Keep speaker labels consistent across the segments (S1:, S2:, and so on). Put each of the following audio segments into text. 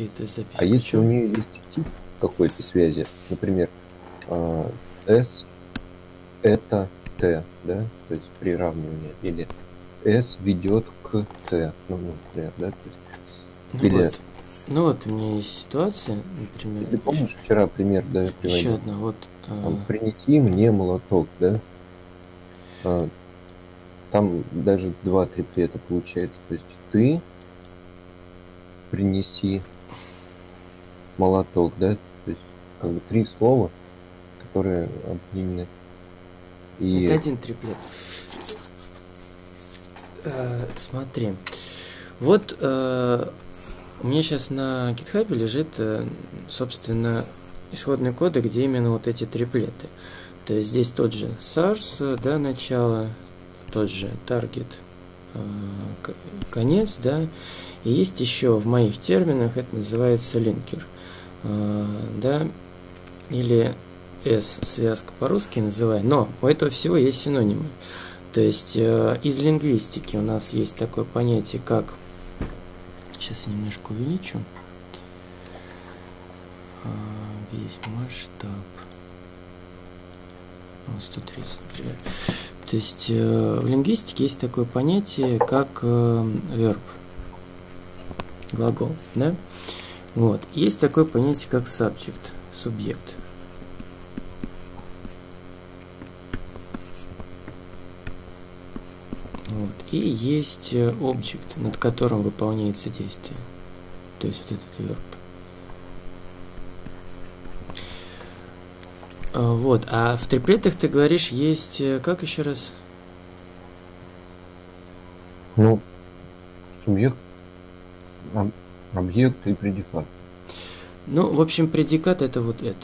S1: Окей, то есть запись.
S2: А если у нее есть тип какой-то связи, например, S это T, да, то есть приравнивание, или S ведет к T, ну, например, да, то есть, или...
S1: Вот. Ну вот у меня есть ситуация, например.
S2: Ты помнишь, вчера пример, да, я приводил?
S1: Еще одна, вот.
S2: Принеси мне молоток, да? Там даже 2 триплета получается. То есть ты принеси молоток, да? То есть как бы 3 слова, которые объединены. И...
S1: Это один триплет. Смотри. Вот у меня сейчас на GitHub лежит, собственно, исходные коды, где именно вот эти триплеты. То есть здесь тот же source, да, начало, тот же target, конец, да. И есть еще в моих терминах, это называется линкер, да, или S-связка по-русски называем. Но у этого всего есть синонимы. То есть из лингвистики у нас есть такое понятие, как... Сейчас я немножко увеличу. Весь масштаб. 130, например. То есть в лингвистике есть такое понятие, как verb. Глагол, да? Вот. Есть такое понятие, как subject, субъект. Вот. И есть объект, над которым выполняется действие. То есть вот этот verb. Вот. А в триплетах ты говоришь, есть... Как еще раз?
S2: Ну, субъект, объект и предикат.
S1: Ну, в общем, предикат это вот это.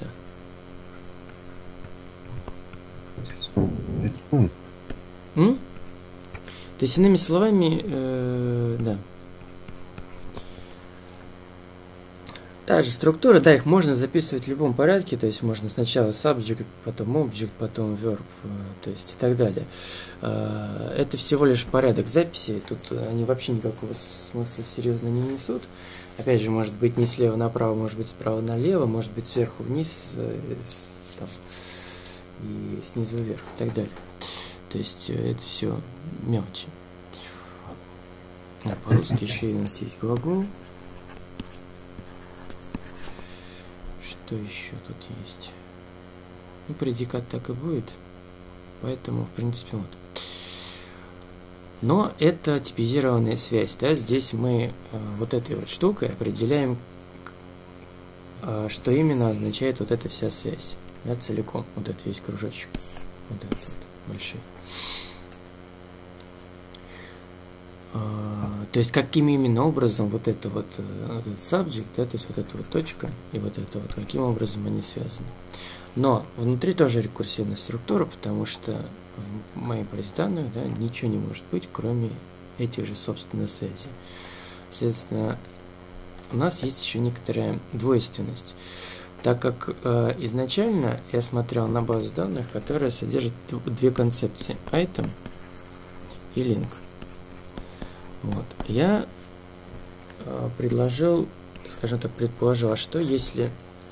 S1: То есть, иными словами, да. Та же структура, да, их можно записывать в любом порядке, то есть можно сначала subject, потом object, потом verb, то есть и так далее. Это всего лишь порядок записи, тут они вообще никакого смысла серьезно не несут. Опять же, может быть не слева направо, может быть справа налево, может быть сверху вниз, там, и снизу вверх и так далее. То есть это все мелочи. А по-русски еще у нас есть глагол. Что еще тут есть? Ну, предикат так и будет. Поэтому, в принципе, вот. Но это типизированная связь. Да? Здесь мы вот этой вот штукой определяем, что именно означает вот эта вся связь. Да, целиком. Вот этот весь кружочек. Вот этот вот большой. То есть, каким именно образом вот это вот этот subject, да, то есть вот эта вот точка и вот это вот, каким образом они связаны. Но внутри тоже рекурсивная структура, потому что в моей базе данных, да, ничего не может быть, кроме этих же, собственно, связей. Соответственно, у нас есть еще некоторая двойственность, так как изначально я смотрел на базу данных, которая содержит две концепции: item и link. Вот. Я предложил, скажем так, предположил, а что если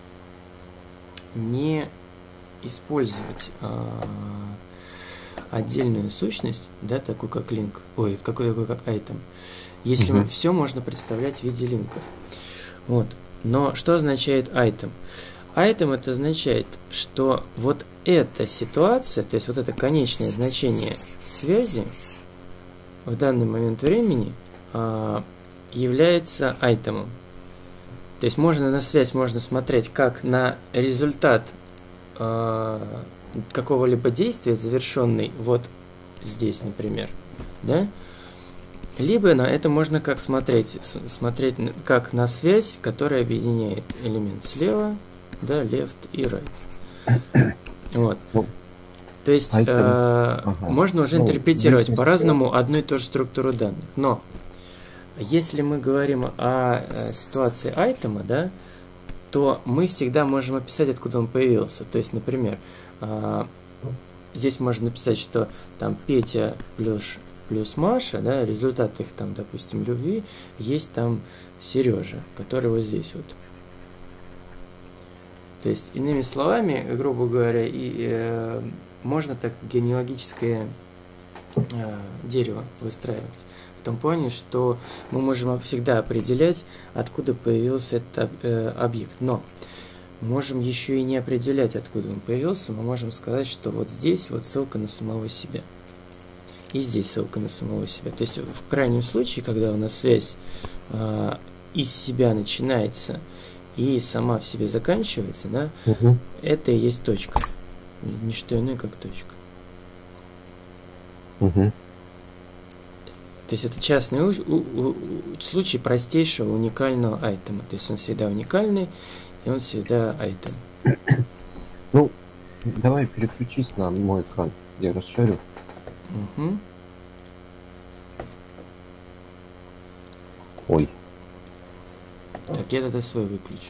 S1: не использовать отдельную сущность, да, такую как link, такой как item, если все можно представлять в виде линков. Вот. Но что означает item? Item это означает, что вот эта ситуация, то есть вот это конечное значение связи в данный момент времени является айтемом. То есть можно на связь можно смотреть как на результат какого-либо действия, завершенный вот здесь, например, да? Либо на это можно как смотреть как на связь, которая объединяет элемент слева, да, left и right. Вот. То есть можно уже интерпретировать по-разному одну и ту же структуру данных. Но если мы говорим о ситуации айтема, да, то мы всегда можем описать, откуда он появился. То есть, например, здесь можно написать, что там Петя плюс плюс Маша, да, результат их там, допустим, любви, есть там Сережа, который вот здесь вот. То есть, иными словами, грубо говоря, можно так генеалогическое дерево выстраивать. В том плане, что мы можем всегда определять, откуда появился этот объект. Но можем еще и не определять, откуда он появился. Мы можем сказать, что вот здесь вот ссылка на самого себя. И здесь ссылка на самого себя. То есть в крайнем случае, когда у нас связь из себя начинается и сама в себе заканчивается, да, это и есть точка. Не что иное, как точка. То есть это частный случай простейшего уникального айтема. То есть он всегда уникальный, и он всегда айтем.
S2: Ну, давай переключись на мой экран. Я расширю. Ой.
S1: Так, я тогда свой выключу.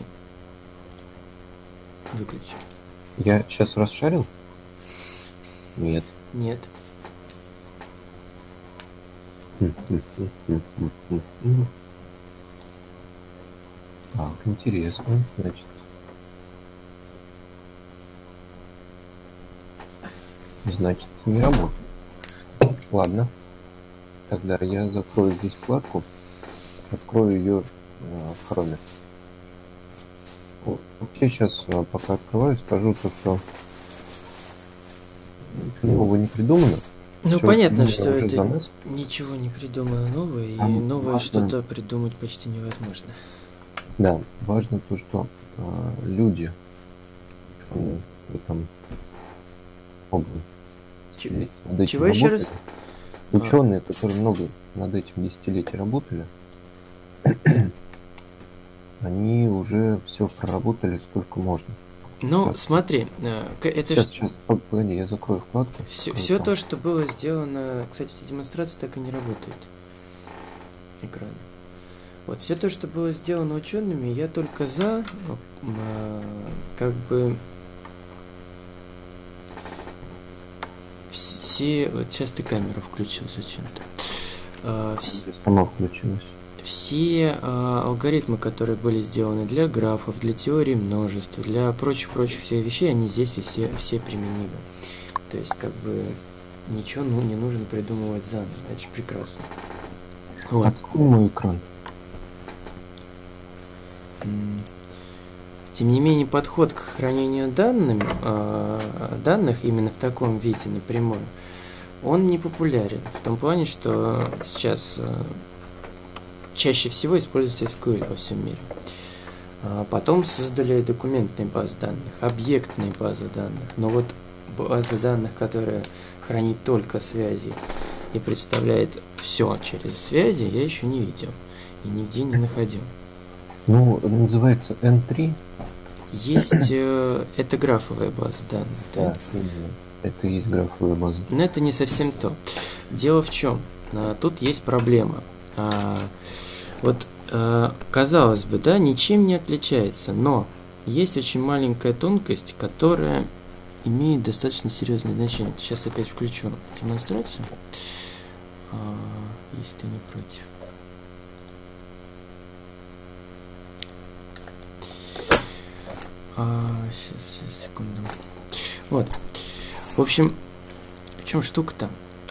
S1: Выключу.
S2: Я сейчас расшарил? Нет.
S1: Нет.
S2: Так, интересно. Значит, не работает. Ладно. Тогда я закрою здесь вкладку. Открою ее в хроме. Вообще сейчас, пока открываю, скажу то, что ничего нового не придумано.
S1: Ну,
S2: Всё
S1: понятно, что
S2: уже
S1: это
S2: за нас.
S1: ничего не придумано новое, и новое что-то придумать почти невозможно.
S2: Да, важно то, что люди в этом области над этим
S1: Чего еще раз?
S2: Ученые, которые много над этим десятилетий работали, они уже все проработали сколько можно.
S1: Ну,
S2: так.
S1: Смотри, это
S2: сейчас, погоди, я закрою вкладку.
S1: Все то, что было сделано, кстати, демонстрация так и не работает. Экран. Вот, все то, что было сделано учеными, я только за, как бы, все, вот сейчас ты камеру включил зачем-то.
S2: Сама включилась.
S1: Все алгоритмы, которые были сделаны для графов, для теории множеств, для прочих всех вещей, они здесь все применимы. То есть, как бы, ничего не нужно придумывать заново. Это же прекрасно. Вот.
S2: Открой мой экран.
S1: Тем не менее, подход к хранению данных именно в таком виде напрямую, он не популярен. В том плане, что сейчас чаще всего используется SQL во всем мире. Потом создали документные базы данных, объектные базы данных. Но вот база данных, которая хранит только связи и представляет все через связи, я еще не видел и нигде не находил.
S2: Ну, называется N3.
S1: Есть, это графовая база данных.
S2: Да, это и есть графовая база.
S1: Но это не совсем то. Дело в чем? Тут есть проблема. Вот, казалось бы, да, ничем не отличается, но есть очень маленькая тонкость, которая имеет достаточно серьезное значение. Сейчас опять включу демонстрацию, если ты не против. Сейчас, секунду. Вот. В общем, в чем штука-то?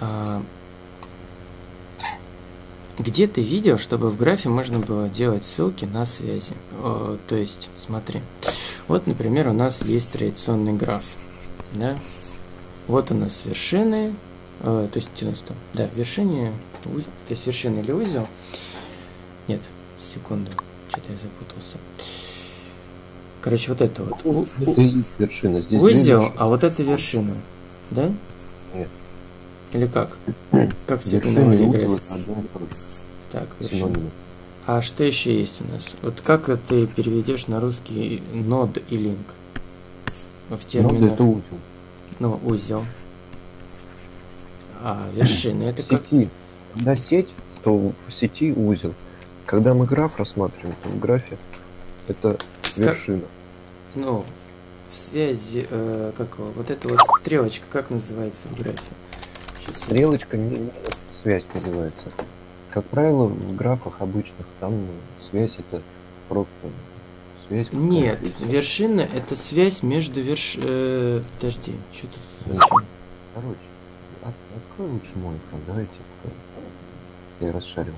S1: Где ты видел, чтобы в графе можно было делать ссылки на связи? То есть, смотри. Вот, например, у нас есть традиционный граф. Да? Вот у нас вершины. То есть, да, вершины. То есть, вершина или узел. Нет, секунду. Что-то я запутался. Короче, вот это вот.
S2: Это и есть вершина. Здесь
S1: узел, а вот это вершина. Да?
S2: Нет.
S1: Или как? Как в
S2: Вершина и
S1: играть?
S2: узел одно и то же.
S1: Так, вершина.
S2: Синонимы.
S1: А что еще есть у нас? Вот как ты переведешь на русский нод и линк? В терминах.
S2: Нод — это узел.
S1: Ну, узел. А вершина это
S2: В
S1: как?
S2: сети. Когда сеть, то в сети узел. Когда мы граф рассматриваем, то в графе это вершина.
S1: Ну, в связи, как вот эта вот стрелочка, как называется в графе?
S2: Стрелочка не связь называется. Как правило, в графах обычных там связь это просто связь.
S1: Нет,
S2: и всё.
S1: вершина это связь между подожди, что тут
S2: Нет.
S1: вообще?
S2: Короче, открой лучше мой экран, давайте откроем. Я расшарил.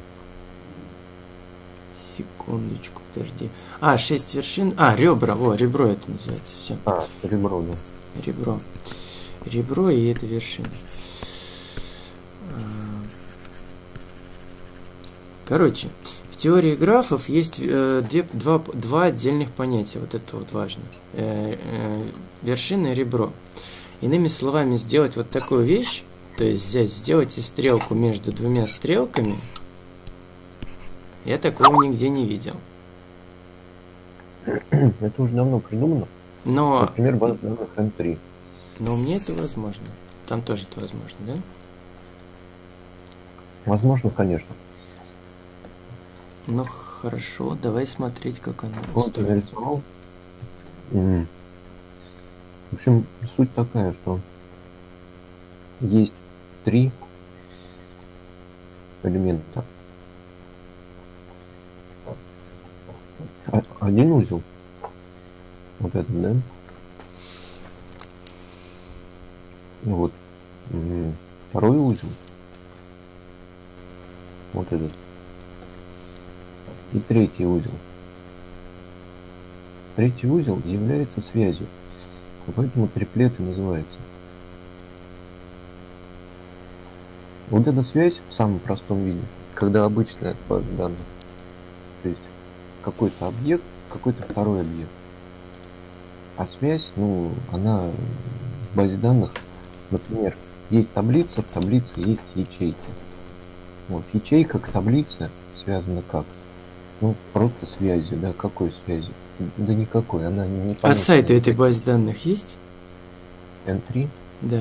S1: Секундочку, подожди. 6 вершин. Ребра. Ребро это называется. Все.
S2: Ребро, да.
S1: Ребро. Ребро и это вершина. Короче, в теории графов есть два отдельных понятия. Вот это вот важно. Вершина и ребро. Иными словами, сделать вот такую вещь, то есть сделать и стрелку между двумя стрелками, я такого нигде не видел.
S2: Это уже давно придумано.
S1: Но...
S2: Например, база данных M3.
S1: Но у меня это возможно. Там тоже это возможно, да?
S2: Возможно, конечно.
S1: Ну хорошо, давай смотреть, как она
S2: Вот я
S1: устроена.
S2: нарисовал. В общем, суть такая, что есть 3 элемента. Один узел. Вот этот, да? Вот. Второй узел. Вот этот. И третий узел. Третий узел является связью. Поэтому триплет и называется. Вот эта связь в самом простом виде, когда обычная база данных, то есть какой-то объект, какой-то второй объект. А связь, она в базе данных, например, есть таблица, в таблице есть ячейки. Вот, ячейка к таблице связана как? Просто связью, да, какой связью? Да никакой, она не понятна.
S1: А сайт у этой базы данных есть?
S2: M3?
S1: Да.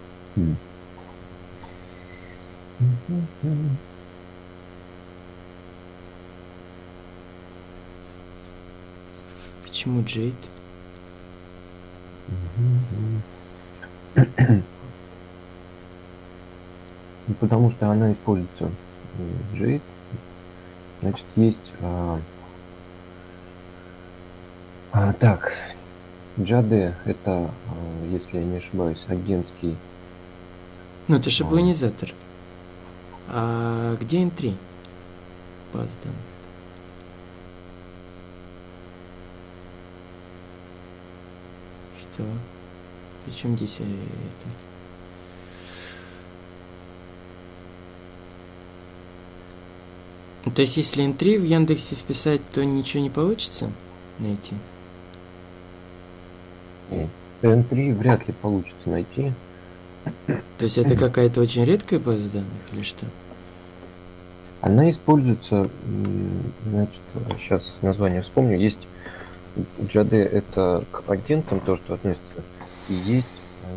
S1: Почему Jade?
S2: Потому что она используется Jade. Значит, есть так, JAD это, если я не ошибаюсь, агентский.
S1: Это шаблонизатор. А где N3? База данных. Что? Причем здесь это? То есть, если N3 в Яндексе вписать, то ничего не получится найти?
S2: N3 вряд ли получится найти.
S1: То есть, это какая-то очень редкая база данных или что?
S2: Она используется, значит, сейчас название вспомню, есть JAD, это к агентам то, что относится, и есть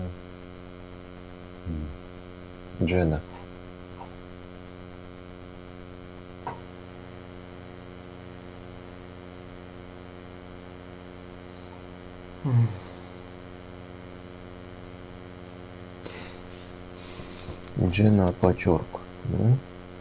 S2: Jena. Jena Пачорк, да?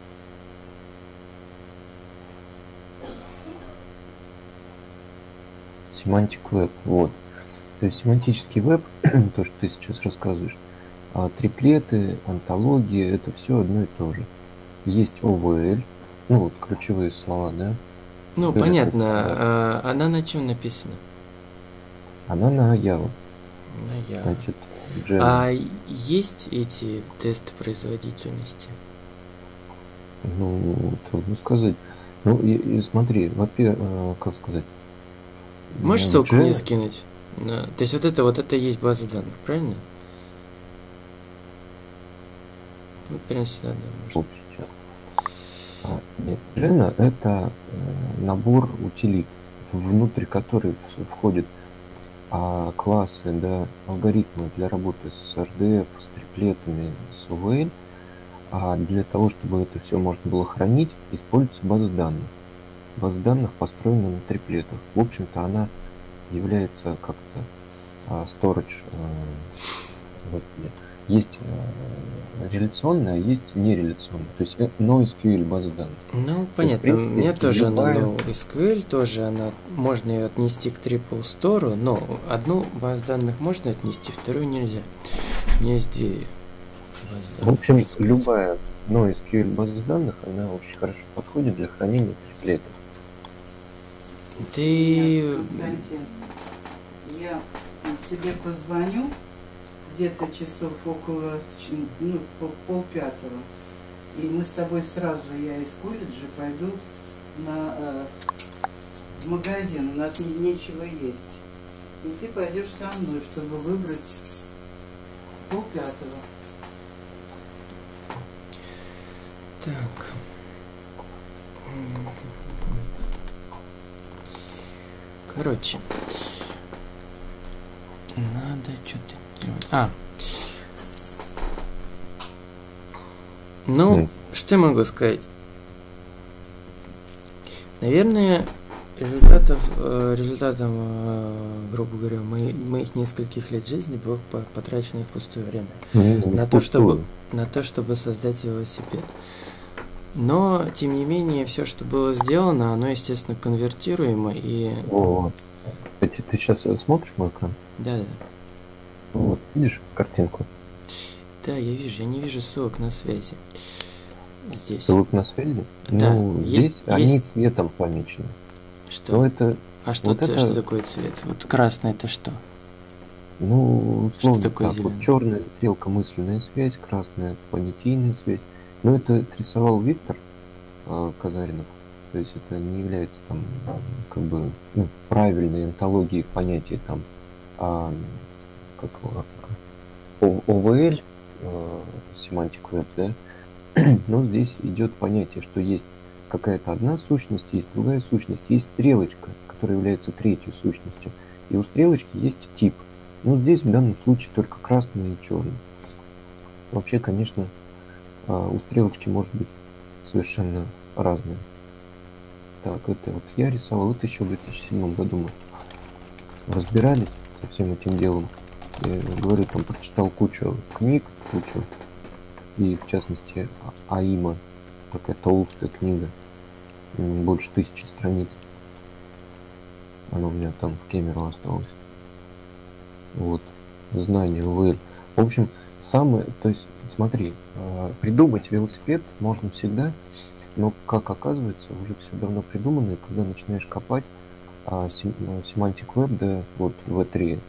S2: Семантик веб, вот. То есть семантический веб, то, что ты сейчас рассказываешь, триплеты, антологии, это все одно и то же. Есть OVL, вот ключевые слова, да?
S1: Понятно. Она на чем написана?
S2: Она на Java.
S1: На Java.
S2: Значит,
S1: Java. А есть эти тесты производительности?
S2: Трудно сказать. И смотри, во-первых, как сказать?
S1: Можешь ссылку мне скинуть? То есть, это есть база данных, правильно? Прямо сюда, да,
S2: можно. Нет, Jena это набор утилит, внутрь которых входят классы, да, алгоритмы для работы с RDF, с триплетами, с OVL. А для того, чтобы это все можно было хранить, используется база данных. База данных построена на триплетах. В общем-то, она является как-то storage. есть реляционная, а есть нереляционная. То есть NoSQL база данных.
S1: Ну,
S2: То есть, в
S1: понятно.
S2: принципе,
S1: Мне тоже она
S2: любая...
S1: NoSQL, тоже она, можно ее отнести к Triple Store, но одну базу данных можно отнести, вторую нельзя. У меня есть две базы
S2: В
S1: данных,
S2: общем,
S1: можно сказать.
S2: любая NoSQL база данных, она очень хорошо подходит для хранения триплетов.
S1: Ты...
S3: Константин, я тебе позвоню где-то часов около полпятого. И мы с тобой сразу, я из колледжа пойду в магазин. У нас нечего есть. И ты пойдешь со мной, чтобы выбрать полпятого.
S1: Так. Короче. Надо что-то делать. Ну, что я могу сказать? Наверное, результатом, грубо говоря, моих нескольких лет жизни было потрачено впустую время. На то, чтобы создать велосипед. Но, тем не менее, все, что было сделано, оно, естественно, конвертируемо и...
S2: О, ты сейчас смотришь мой экран?
S1: Да.
S2: Вот, видишь картинку?
S1: Да, я вижу. Я не вижу ссылок на связи. Здесь.
S2: Ссылок на связи?
S1: Да.
S2: Ну, здесь они цветом помечены.
S1: Что?
S2: Но это...
S1: А что,
S2: вот
S1: что такое цвет? Вот красный это что?
S2: Ну, условно,
S1: что такое
S2: так,
S1: зеленый?
S2: Вот черная стрелка мысленная связь, красная понятийная связь. Но это рисовал Виктор Казаринов. То есть это не является там как бы правильной онтологией в понятии там как ОВЛ, Semantic Web, да? Но здесь идет понятие, что есть какая-то одна сущность, есть другая сущность, есть стрелочка, которая является третьей сущностью. И у стрелочки есть тип. Ну, здесь в данном случае только красный и черный. Вообще, конечно, у стрелочки может быть совершенно разные. Так, это вот я рисовал, это еще в 2007 году мы разбирались со всем этим делом. Я говорю, там прочитал кучу книг, и в частности АИМа, такая толстая книга, больше 1000 страниц. Она у меня там в Кемерово осталась. Вот, знание ОВЛ. В общем, то есть, смотри, придумать велосипед можно всегда, но, как оказывается, уже все давно придумано, и когда начинаешь копать, Semantic Web, да, вот V3C,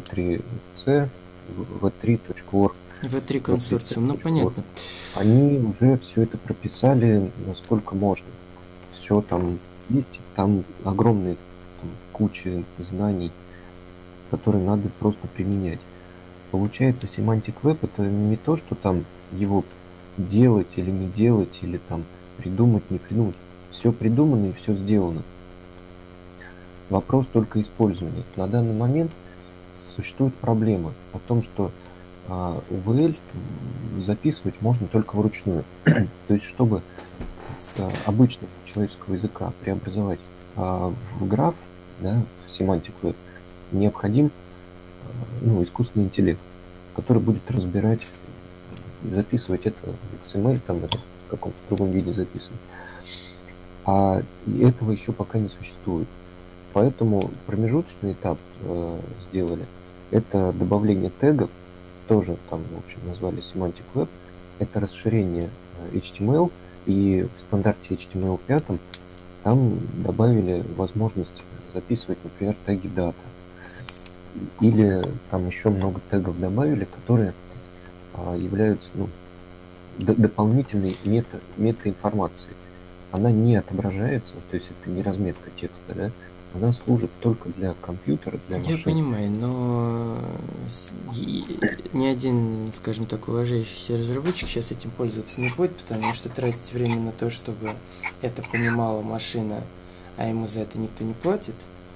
S2: v3.org,
S1: V3 консорциум, ну понятно.
S2: Они уже все это прописали насколько можно. Все там есть, там огромные куча знаний, которые надо просто применять. Получается, Semantic Web это не то, что там его делать или не делать, или там придумать, не придумать. Все придумано и все сделано. Вопрос только использования. На данный момент существует проблема о том, что UVL записывать можно только вручную. То есть, чтобы с обычного человеческого языка преобразовать в граф, да, в Semantic Web, необходим искусственный интеллект, который будет разбирать и записывать это в XML, там это в каком-то другом виде записывать. А этого еще пока не существует. Поэтому промежуточный этап сделали. Это добавление тегов, тоже там, в общем, назвали Semantic Web. Это расширение HTML, и в стандарте HTML5 там добавили возможность записывать, например, теги data. Или там еще много тегов добавили, которые являются дополнительной метаинформацией. Она не отображается, то есть это не разметка текста, да? Она служит только для компьютера, для машины.
S1: Я понимаю, но ни один, скажем так, уважающийся разработчик сейчас этим пользоваться не будет, потому что тратить время на то, чтобы это понимала машина, а ему за это никто не платит,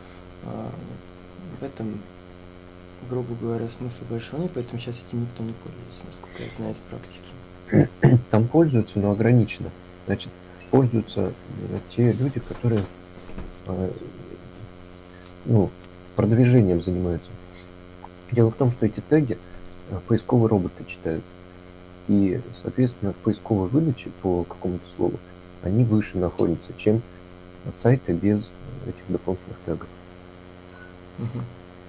S1: в этом, грубо говоря, смысла большого нет, поэтому сейчас этим никто не пользуется, насколько я знаю из практики.
S2: Там пользуются, но ограниченно. Значит, пользуются те люди, которые продвижением занимаются. Дело в том, что эти теги поисковые роботы читают. И, соответственно, в поисковой выдаче по какому-то слову они выше находятся, чем сайты без этих дополнительных тегов.
S1: Мгм.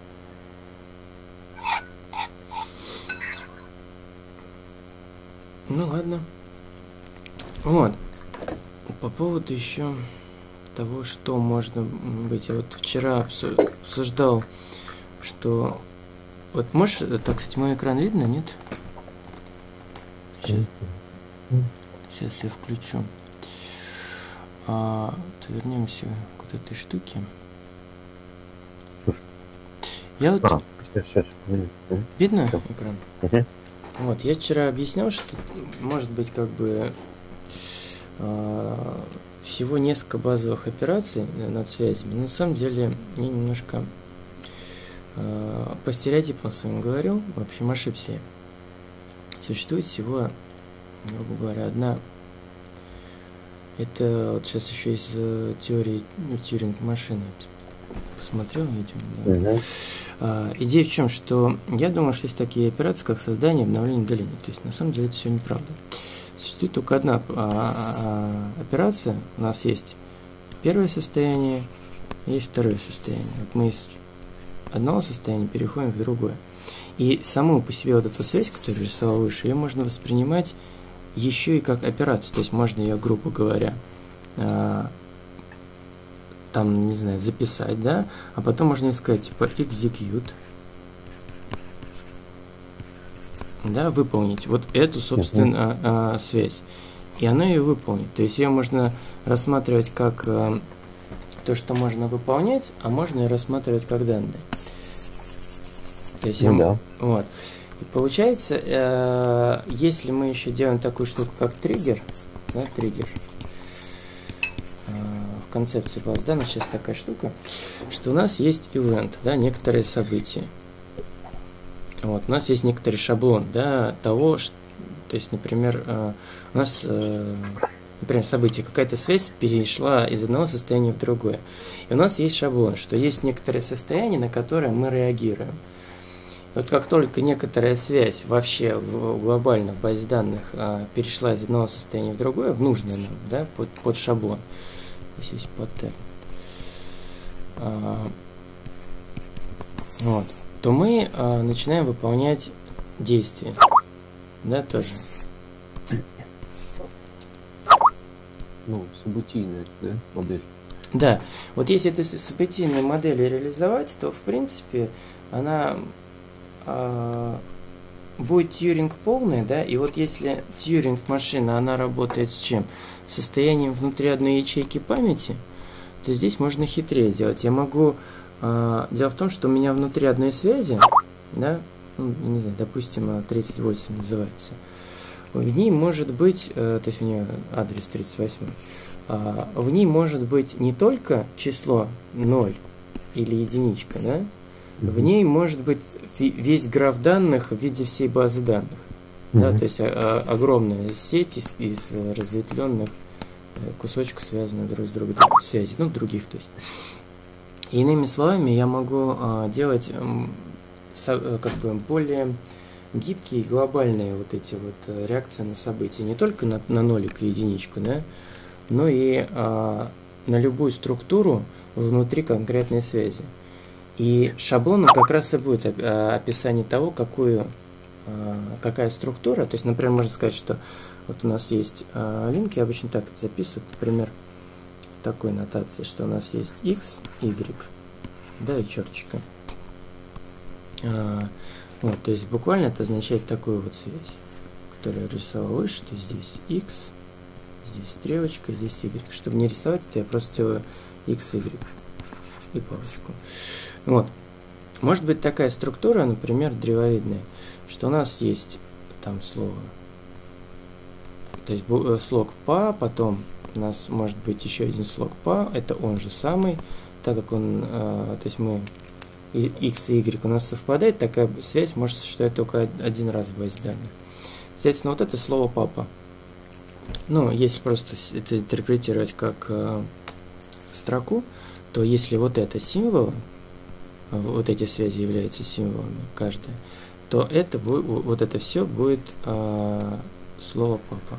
S1: Ну ладно. Вот. По поводу еще того, что можно быть. Я вот вчера обсуждал, что... Вот можешь... Так, кстати, мой экран видно, нет? Сейчас я включу. Вернемся к этой штуке.
S2: Слушай.
S1: Я вот...
S2: Сейчас.
S1: Видно
S2: Всё.
S1: экран?
S2: Угу.
S1: Вот, я вчера объяснял, что может быть как бы всего несколько базовых операций над связями. Но на самом деле я немножко по стереотипам своим говорил, в общем ошибся я. Существует всего, грубо говоря, одна. Это вот сейчас еще из теории Тьюринг машины посмотрел видео. Да. Идея в чем, что я думаю, что есть такие операции, как создание и обновление удаления. То есть на самом деле это все неправда. Существует только одна операция. У нас есть первое состояние, есть второе состояние. Вот мы из одного состояния переходим в другое. И саму по себе вот эту связь, которую я рисовал выше, ее можно воспринимать еще и как операцию. То есть можно ее, грубо говоря, там, не знаю, записать, да, а потом можно сказать, типа, execute, да, выполнить вот эту, собственно, связь. И она ее выполнит. То есть ее можно рассматривать как то, что можно выполнять, а можно ее рассматривать как данные. То есть
S2: да.
S1: Вот. И получается, если мы еще делаем такую штуку, как триггер, да, триггер, в концепции баз данных сейчас такая штука, что у нас есть event, да, некоторые события. Вот, у нас есть некоторый шаблон, да, того, что, то есть, например, у нас, например, событие, какая-то связь перешла из одного состояния в другое. И у нас есть шаблон, что есть некоторые состояния, на которые мы реагируем. Вот как только некоторая связь вообще глобально в базе данных перешла из одного состояния в другое, в нужное нам, да, под шаблон, здесь есть паттерн, вот, то мы начинаем выполнять действия, да, тоже.
S2: Ну, событийная, да, модель.
S1: Да, вот если эту событийную модель реализовать, то в принципе она будет Тьюринг полный, да, и вот если Тьюринг машина, она работает с чем? С состоянием внутри одной ячейки памяти, то здесь можно хитрее делать. Я могу... дело в том, что у меня внутри одной связи, да, ну, не знаю, допустим, 38 называется, в ней может быть, то есть у нее адрес 38, в ней может быть не только число 0 или единичка, да, в ней может быть весь граф данных в виде всей базы данных. Да, то есть огромная сеть из разветвленных кусочков, связанных друг с другом, связей, ну, других, то есть. И иными словами, я могу делать как бы более гибкие и глобальные вот эти вот реакции на события, не только на нолик и единичку, да, но и на любую структуру внутри конкретной связи. И шаблоном как раз и будет описание того, какая структура. То есть, например, можно сказать, что вот у нас есть линк, я обычно так это записываю, например, в такой нотации, что у нас есть x, y, да, и черточка. Вот, то есть буквально это означает такую вот связь, которую я рисовал выше, то есть здесь x, здесь стрелочка, здесь y. Чтобы не рисовать это, я просто делаю x, y и палочку. Вот. Может быть такая структура, например, древовидная, что у нас есть там слово, то есть слог па, потом у нас может быть еще один слог па, это он же самый, так как он, то есть мы x и y у нас совпадает, такая связь может существовать только один раз в базе данных. Соответственно, вот это слово папа. Ну, если просто это интерпретировать как строку, то если вот это символ, вот эти связи являются символами, каждая, то это будет, вот это все будет слово папа.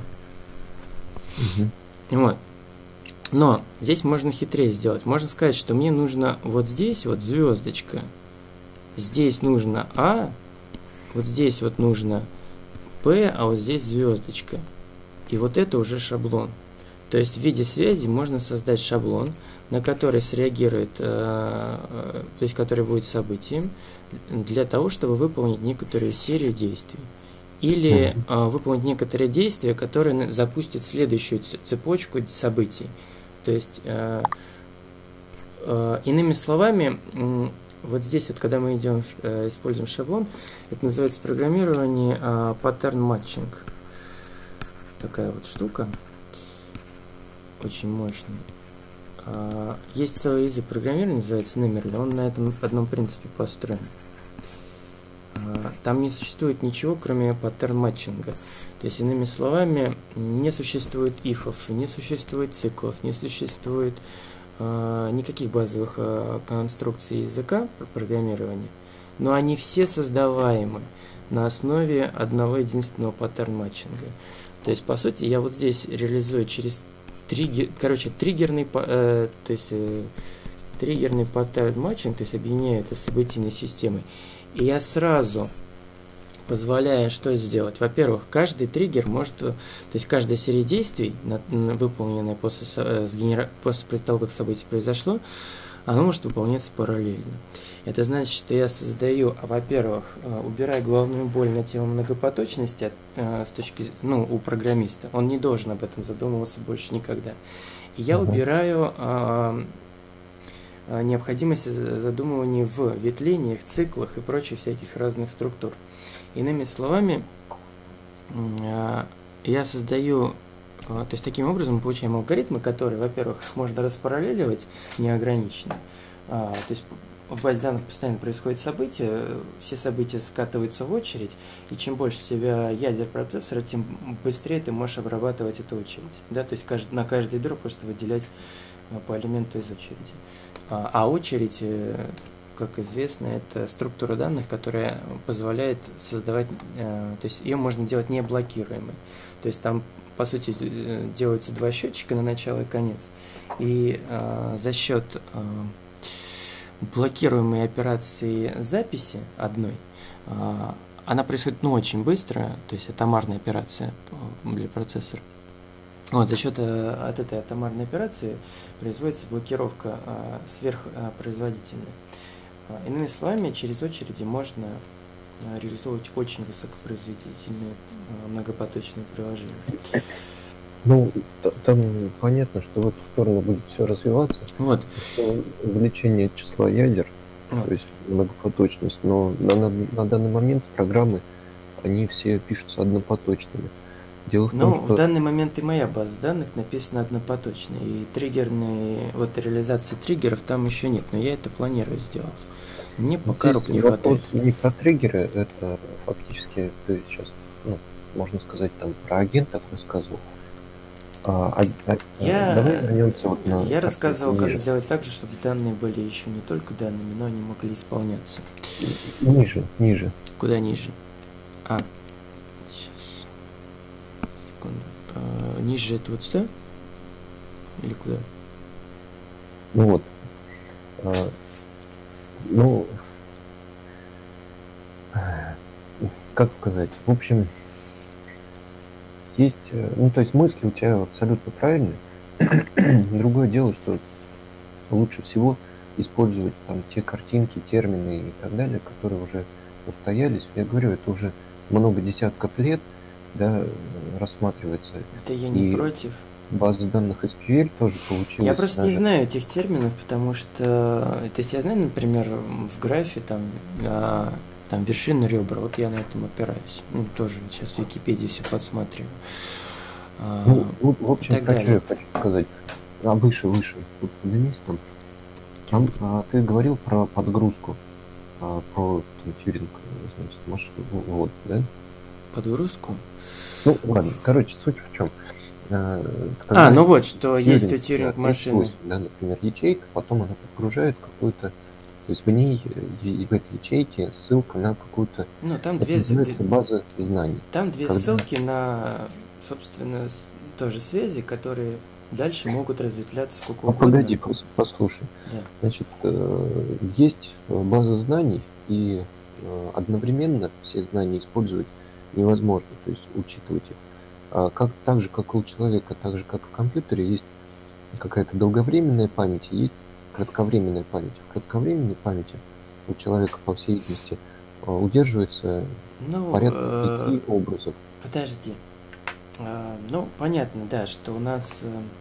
S1: Вот. Но здесь можно хитрее сделать. Можно сказать, что мне нужно вот здесь вот звездочка, здесь нужно А, вот здесь вот нужно П, а вот здесь звездочка. И вот это уже шаблон. То есть в виде связи можно создать шаблон, на который среагирует, то есть который будет событием, для того, чтобы выполнить некоторую серию действий. Или выполнить некоторые действия, которые запустят следующую цепочку событий. То есть, иными словами, вот здесь вот, когда мы идем, используем шаблон, это называется программирование pattern matching. Такая вот штука. Очень мощный. Есть целый язык программирования, называется Numерl, он на этом одном принципе построен. Там не существует ничего, кроме паттерн-матчинга. То есть, иными словами, не существует ифов, не существует циклов, не существует никаких базовых конструкций языка программирования, но они все создаваемы на основе одного единственного паттерн-матчинга. То есть, по сути, я вот здесь реализую через триггерный паттерн-матчинг, то есть объединяю это с событийной системой. И я сразу позволяю что сделать? Во-первых, каждый триггер может, то есть каждая серия действий, выполненная после того, как событие произошло, она может выполняться параллельно. Это значит, что я создаю, во-первых, убираю головную боль на тему многопоточности у программиста. Он не должен об этом задумываться больше никогда. И я убираю необходимость задумывания в ветвлениях, циклах и прочих всяких разных структур. Иными словами, я создаю, то есть таким образом мы получаем алгоритмы, которые, во-первых, можно распараллеливать неограниченно. То есть в базе данных постоянно происходят события, все события скатываются в очередь, и чем больше у тебя ядер процессора, тем быстрее ты можешь обрабатывать эту очередь. Да? То есть на каждый дроп просто выделять по элементу из очереди. А очередь, как известно, это структура данных, которая позволяет создавать, то есть ее можно делать неблокируемой. То есть там, по сути, делаются два счетчика на начало и конец. И за счет блокируемой операции записи одной, она происходит очень быстро, то есть атомарная операция для процессора. Вот, за счет от этой атомарной операции производится блокировка сверхпроизводительная. Иными словами, через очереди можно реализовывать очень высокопроизводительные многопоточные приложения.
S2: Ну, там понятно, что в эту сторону будет все развиваться.
S1: Вот.
S2: Увеличение числа ядер, то есть многопоточность, но на данный момент программы, они все пишутся однопоточными. Дело в том, что...
S1: в данный момент и моя база данных написана однопоточно, и триггерные, вот реализации триггеров там еще нет, но я это планирую сделать. Мне пока рук не хватает.
S2: Вопрос не про триггеры, это фактически ты сейчас, можно сказать, там про агентов рассказывал. Давай вернемся вот на...
S1: Я рассказывал, как сделать так же, чтобы данные были еще не только данными, но они могли исполняться.
S2: Ниже.
S1: Куда ниже? Ниже это вот сюда? Или куда?
S2: Ну вот. Как сказать? В общем, есть... то есть мысли у тебя абсолютно правильные. Другое дело, что лучше всего использовать там те картинки, термины и так далее, которые уже устоялись. Я говорю, это уже много десятков лет, да, рассматривается.
S1: Да я не против.
S2: База данных SQL тоже получилась.
S1: Я просто не знаю этих терминов, потому что... То есть я знаю, например, в графе там вершины ребра, вот я на этом опираюсь. Тоже сейчас в Википедии все подсматриваю.
S2: В общем, про что я хочу сказать. Выше. Вот поднимись там. Ты говорил про подгрузку, про тюринг, значит, машину. Вот, да?
S1: Подгрузку?
S2: Ладно, короче, суть в чем.
S1: Вот что есть у тюринг машины.
S2: Да, например, ячейка, потом она подгружает какую-то То есть в ней, в этой ячейке ссылка на какую-то,
S1: Ну, там
S2: это
S1: две,
S2: называется база знаний.
S1: там две
S2: Когда-
S1: ссылки на, собственно, тоже связи, которые дальше могут разветвляться сколько
S2: Ну,
S1: угодно.
S2: погоди, послушай.
S1: Да.
S2: Значит, есть база знаний, и одновременно все знания использовать невозможно, то есть учитывать их. Так же, как и у человека, так же, как и в компьютере, есть какая-то долговременная память, и есть кратковременная память. В кратковременной памяти у человека, по всей видимости, удерживается
S1: Ну,
S2: порядка 5 образов.
S1: подожди. Ну, понятно, да, что у нас,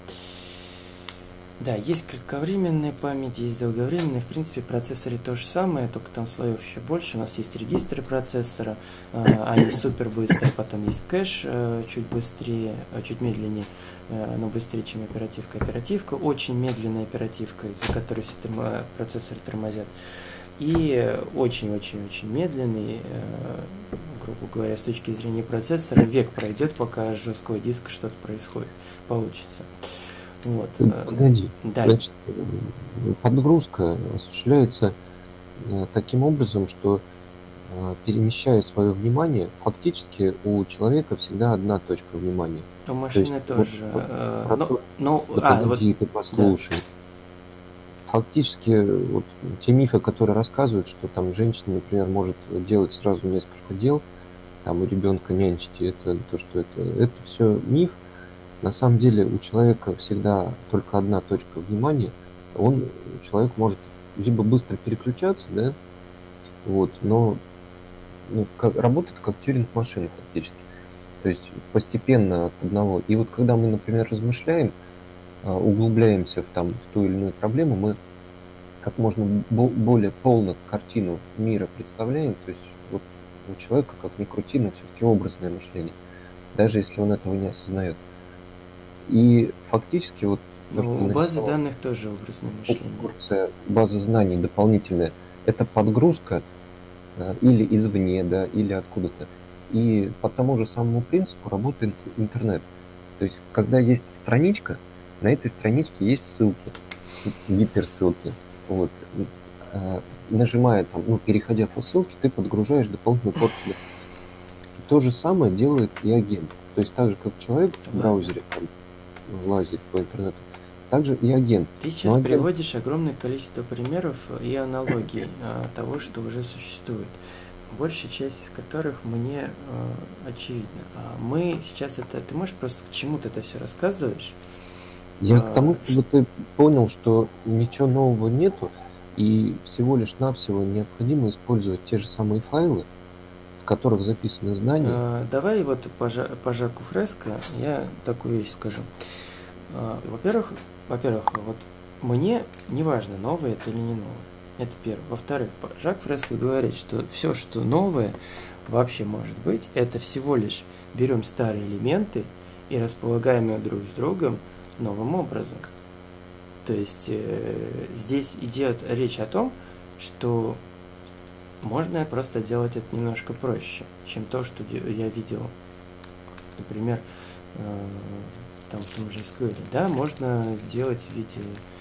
S1: да, есть кратковременная память, есть долговременная. В принципе, в процессоре то же самое, только там слоев еще больше. У нас есть регистры процессора, они супер быстрые, потом есть кэш чуть быстрее, чуть медленнее, но быстрее, чем оперативка. Оперативка очень медленная оперативка, из-за которой все процессоры тормозят. И очень-очень-очень медленный, грубо говоря, с точки зрения процессора, век пройдет, пока с жесткого диска что-то происходит, получится. Вот.
S2: Погоди.
S1: Да.
S2: Значит, подгрузка осуществляется таким образом, что перемещая свое внимание, фактически у человека всегда одна точка внимания.
S1: У машины
S2: есть
S1: тоже.
S2: Погоди, ты послушай. Фактически, вот те мифы, которые рассказывают, что там женщина, например, может делать сразу несколько дел, там у ребенка нянчить, это то, что это все миф. На самом деле у человека всегда только одна точка внимания. Человек может либо быстро переключаться, да, вот, но работает как тьюринг-машина фактически. То есть постепенно от одного. И вот когда мы, например, размышляем, углубляемся в ту или иную проблему, мы как можно более полно картину мира представляем. То есть вот у человека, как ни крути, но все-таки образное мышление, даже если он этого не осознает. И фактически вот
S1: у базы данных тоже образное мышление.
S2: Курсы, база знаний дополнительная, это подгрузка или извне, да, или откуда-то. И по тому же самому принципу работает интернет. То есть, когда есть страничка, на этой страничке есть ссылки, гиперссылки. Вот. Нажимая там, переходя по ссылке, ты подгружаешь дополнительную порцию. То же самое делает и агент. То есть так же, как человек в браузере там лазит по интернету, также и агент.
S1: Ты сейчас приводишь огромное количество примеров и аналогий того, что уже существует. Большая часть из которых мне очевидна. Мы сейчас ты можешь просто к чему ты это все рассказываешь?
S2: Я к тому, чтобы ты понял, что ничего нового нету, и всего лишь навсего необходимо использовать те же самые файлы, в которых записаны знания.
S1: Давай вот по Жаку Фреско я такую вещь скажу. Во-первых, вот мне не важно, новое это или не новое. Это первое. Во-вторых, Жак Фреско говорит, что все, что новое вообще может быть, это всего лишь берем старые элементы и располагаем их друг с другом новым образом. То есть здесь идет речь о том, что можно просто делать это немножко проще, чем то, что я видел, например, там в том же SQL. Да, можно сделать в виде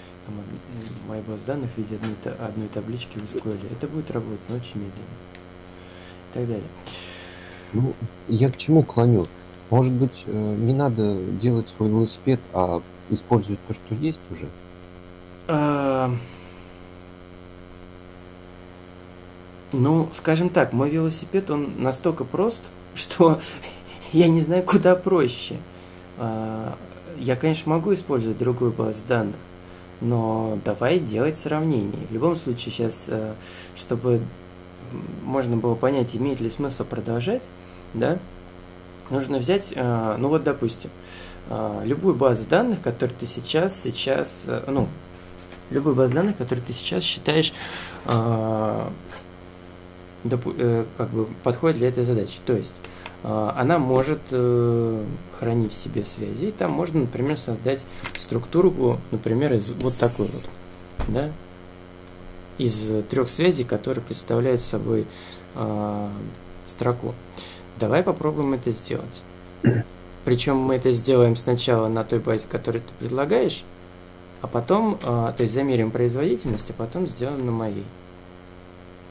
S1: моей базы данных в виде одной таблички в SQL. Это будет работать, но очень медленно. И так далее.
S2: Я к чему клоню? Может быть, не надо делать свой велосипед, а использовать то, что есть уже?
S1: Скажем так, мой велосипед, он настолько прост, что я не знаю, куда проще. Я, конечно, могу использовать другую базу данных, но давай делать сравнение. В любом случае, сейчас, чтобы можно было понять, имеет ли смысл продолжать, да, нужно взять, допустим, любую базу данных, которую ты сейчас, любую базу данных, которую ты сейчас считаешь, подходит для этой задачи. То есть, она может хранить в себе связи, и там можно, например, создать структуру, например, из вот такой вот, да, из 3 связей, которые представляют собой строку. Давай попробуем это сделать. Причем мы это сделаем сначала на той базе, которую ты предлагаешь, а потом, то есть замерим производительность, а потом сделаем на моей.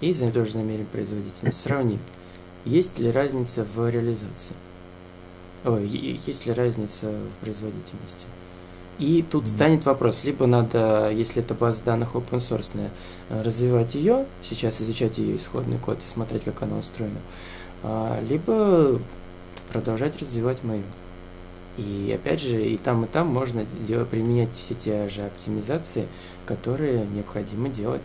S1: и тоже замерим производительность. Сравним, есть ли разница в реализации. Ой, есть ли разница в производительности. И тут станет вопрос, либо надо, если это база данных open source, развивать ее, сейчас изучать ее исходный код и смотреть, как она устроена, либо продолжать развивать мою. И опять же, и там можно применять все те же оптимизации, которые необходимо делать.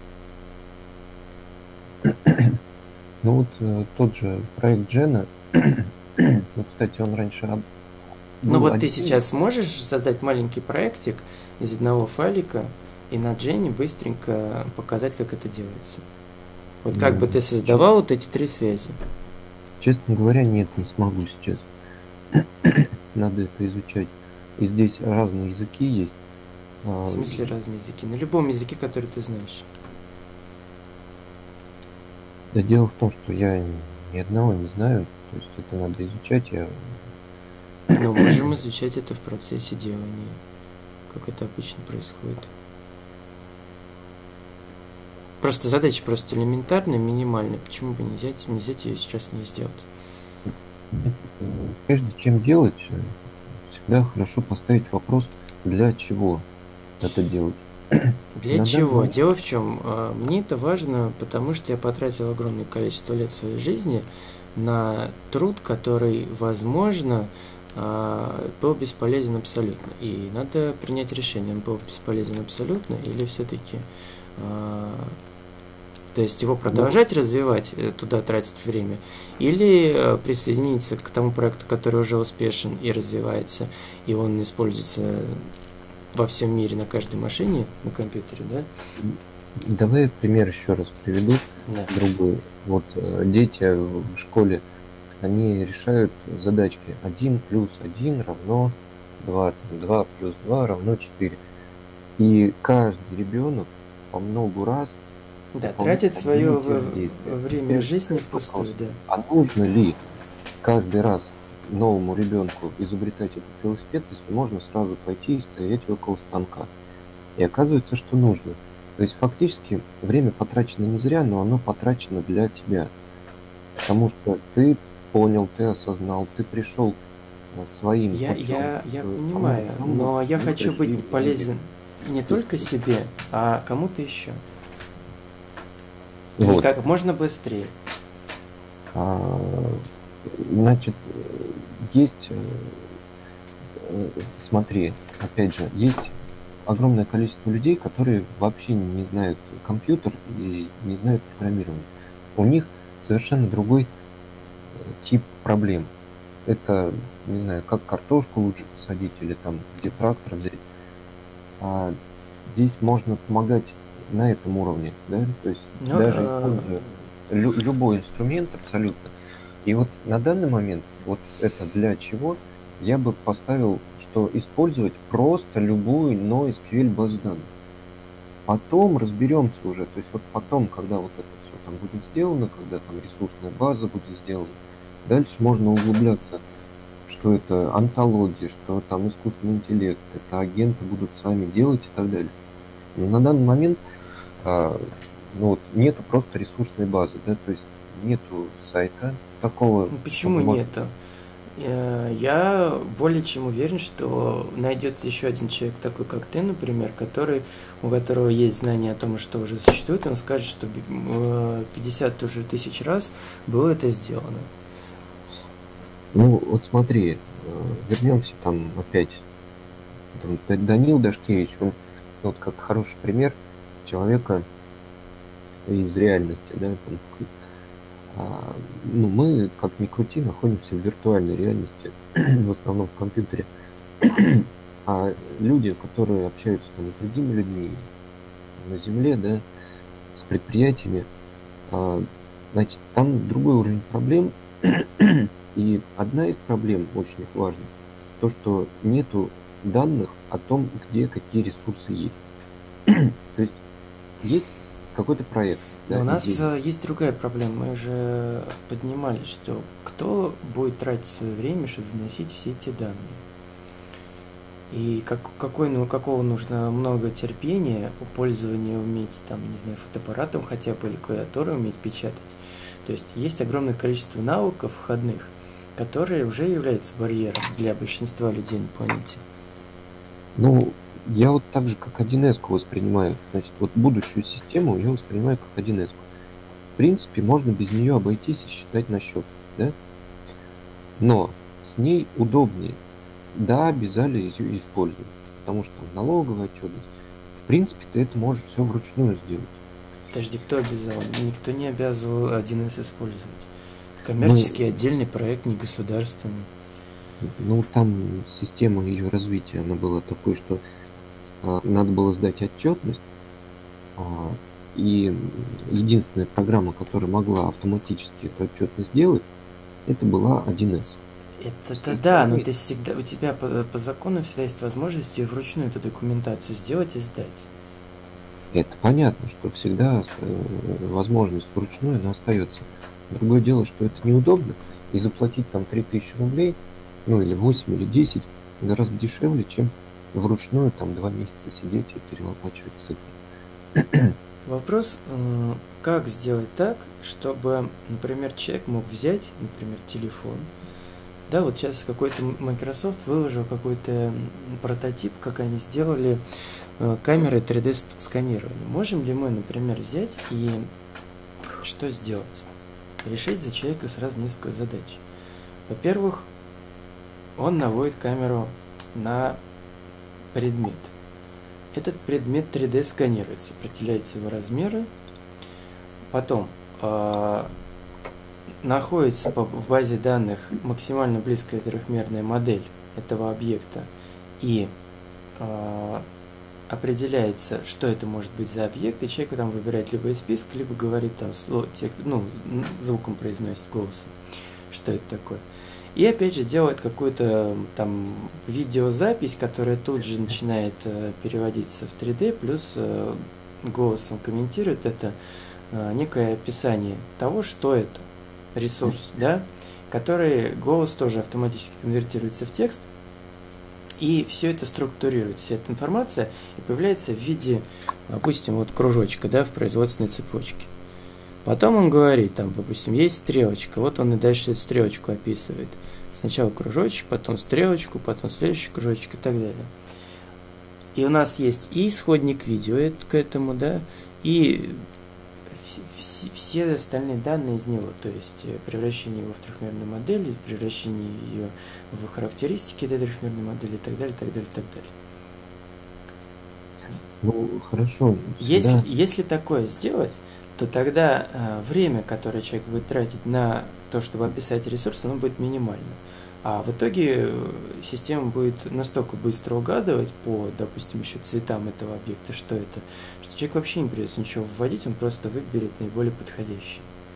S2: Ну вот тот же проект Джена, ну, кстати, он раньше
S1: ну вот ты сейчас можешь создать маленький проектик из одного файлика и на Джене быстренько показать, как это делается. Вот как бы ты создавал вот эти три связи?
S2: Честно говоря, нет, не смогу сейчас. Надо это изучать. И здесь разные языки есть.
S1: В смысле разные языки? На любом языке, который ты знаешь.
S2: Да дело в том, что я ни одного не знаю. То есть это надо изучать.
S1: Но можем изучать это в процессе делания, как это обычно происходит. Просто задача просто элементарная, минимальная. Почему бы не взять ее сейчас не сделать?
S2: Прежде чем делать, всегда хорошо поставить вопрос, для чего это делать.
S1: Для чего? Дело в чем? Мне это важно, потому что я потратил огромное количество лет своей жизни на труд, который, возможно, был бесполезен абсолютно. И надо принять решение, он был бесполезен абсолютно или все-таки... То есть его продолжать развивать, туда тратить время, или присоединиться к тому проекту, который уже успешен и развивается, и он используется во всем мире на каждой машине, на компьютере, да?
S2: Давай пример еще раз приведу, другой. Вот дети в школе, они решают задачки 1 плюс 1 равно 2, 2 плюс 2 равно 4. И каждый ребенок по много раз
S1: тратит свое время жизни впустую, да.
S2: А нужно ли каждый раз новому ребенку изобретать этот велосипед, если можно сразу пойти и стоять около станка? И оказывается, что нужно. То есть фактически время потрачено не зря, но оно потрачено для тебя. Потому что ты понял, ты осознал, ты пришел своим путем.
S1: Я понимаю, но я хочу быть полезен не только себе, а кому-то еще. Вот. И как можно быстрее.
S2: Значит, есть, смотри, опять же, есть огромное количество людей, которые вообще не знают компьютер и не знают программирование. У них совершенно другой тип проблем. Это, не знаю, как картошку лучше посадить или там где трактор взять. Здесь можно помогать на этом уровне, да, то есть даже используя любой инструмент абсолютно. И вот на данный момент вот это для чего я бы поставил, что использовать просто любую NoSQL базу данных. Потом разберемся уже, то есть вот потом, когда вот это все там будет сделано, когда там ресурсная база будет сделана, дальше можно углубляться, что это онтология, что там искусственный интеллект, это агенты будут сами делать и так далее. Но на данный момент нету просто ресурсной базы, да, то есть нету сайта такого.
S1: Почему нету? Я более чем уверен, что найдется еще один человек, такой как ты, например, у которого есть знание о том, что уже существует, и он скажет, что 50 уже тысяч раз было это сделано.
S2: Ну, вот смотри, вернемся там опять. Там, Данил Дашкевич, он вот как хороший пример человека из реальности, да, там, мы, как ни крути, находимся в виртуальной реальности, в основном в компьютере. А люди, которые общаются там с другими людьми на земле, да, с предприятиями, значит, там другой уровень проблем. И одна из проблем очень важных, то, что нету данных о том, где какие ресурсы есть. То есть есть какой-то проект.
S1: Да, у нас есть другая проблема. Мы же поднимали, что кто будет тратить свое время, чтобы вносить все эти данные. И какого нужно много терпения, пользования уметь, там, не знаю, фотоаппаратом хотя бы или клавиатурой уметь печатать. То есть есть огромное количество навыков входных, которые уже являются барьером для большинства людей на планете.
S2: Ну, я вот так же, как 1С воспринимаю. Значит, вот будущую систему я воспринимаю как 1С. В принципе, можно без нее обойтись и считать на счет, да? Но с ней удобнее. Да, обязали ее использовать, потому что налоговая отчетность. В принципе, ты это можешь все вручную сделать.
S1: Подожди, кто обязал? Никто не обязывал 1С использовать. Коммерческий отдельный проект, не государственный.
S2: Ну, там система ее развития, она была такой, что надо было сдать отчетность, и единственная программа, которая могла автоматически эту отчетность сделать, это была 1С.
S1: Это да, но ты всегда, у тебя по закону всегда есть возможность ее вручную эту документацию сделать и сдать.
S2: Это понятно, что всегда возможность вручную, она остается. Другое дело, что это неудобно, и заплатить там 3000 рублей, ну или 8, или 10, гораздо дешевле, чем вручную там 2 месяца сидеть и перелопачивать цифры.
S1: Вопрос, как сделать так, чтобы, например, человек мог взять, например, телефон. Да, вот сейчас какой-то Microsoft выложил какой-то прототип, как они сделали камеры 3D-сканирования. Можем ли мы, например, взять и что сделать? Решить за человека сразу несколько задач. Во-первых, он наводит камеру на предмет. Этот предмет 3D сканируется, определяются его размеры. Потом находится в базе данных максимально близкая трехмерная модель этого объекта. И определяется, что это может быть за объект, и человек там выбирает либо из списка, либо говорит там звуком произносит голосом, что это такое. И опять же делает какую-то там видеозапись, которая тут же начинает переводиться в 3D, плюс голосом комментирует это некое описание того, что это ресурс, да, который голос тоже автоматически конвертируется в текст, и все это структурирует, вся эта информация, и появляется в виде, допустим, вот кружочка, да, в производственной цепочке. Потом он говорит, там, допустим, есть стрелочка, вот он и дальше эту стрелочку описывает. Сначала кружочек, потом стрелочку, потом следующий кружочек и так далее. И у нас есть и исходник видео к этому, да, и все остальные данные из него, то есть превращение его в трехмерную модель, превращение ее в характеристики этой трехмерной модели и так далее, так далее, так далее.
S2: Ну, хорошо.
S1: Если такое сделать, то тогда время, которое человек будет тратить на то, чтобы описать ресурс, оно будет минимально. А в итоге система будет настолько быстро угадывать по, допустим, еще цветам этого объекта, что это, что человек вообще не придется ничего вводить, он просто выберет наиболее подходящий.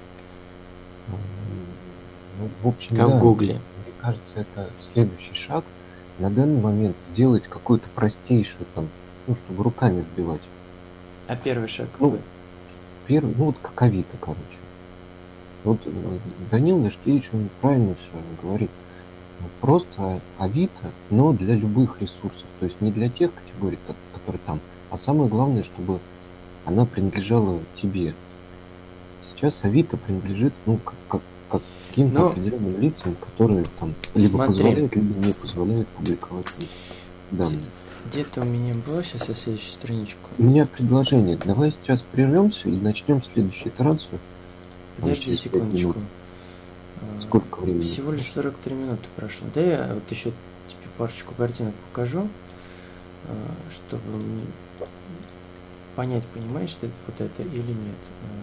S2: Ну, в общем,
S1: как
S2: да,
S1: в Гугле.
S2: Мне кажется, это следующий шаг. На данный момент сделать какую-то простейшую, там, ну, чтобы руками вбивать.
S1: А первый шаг какой?
S2: Первый, ну вот как Авито, короче. Вот Данил Дашкевич, он правильно все говорит. Просто Авито, но для любых ресурсов. То есть не для тех категорий, которые там. А самое главное, чтобы она принадлежала тебе. Сейчас Авито принадлежит, ну, каким-то определенным лицам, которые там либо позволяют, либо не позволяют публиковать данные.
S1: Где-то у меня было, сейчас я следующую страничку.
S2: У меня предложение. Давай сейчас прервемся и начнем следующую итерацию.
S1: Подожди секундочку.
S2: Сколько времени?
S1: Всего лишь 43 минуты прошло. Да, я вот еще тебе парочку картинок покажу, чтобы понять, понимаешь, что это вот это или нет.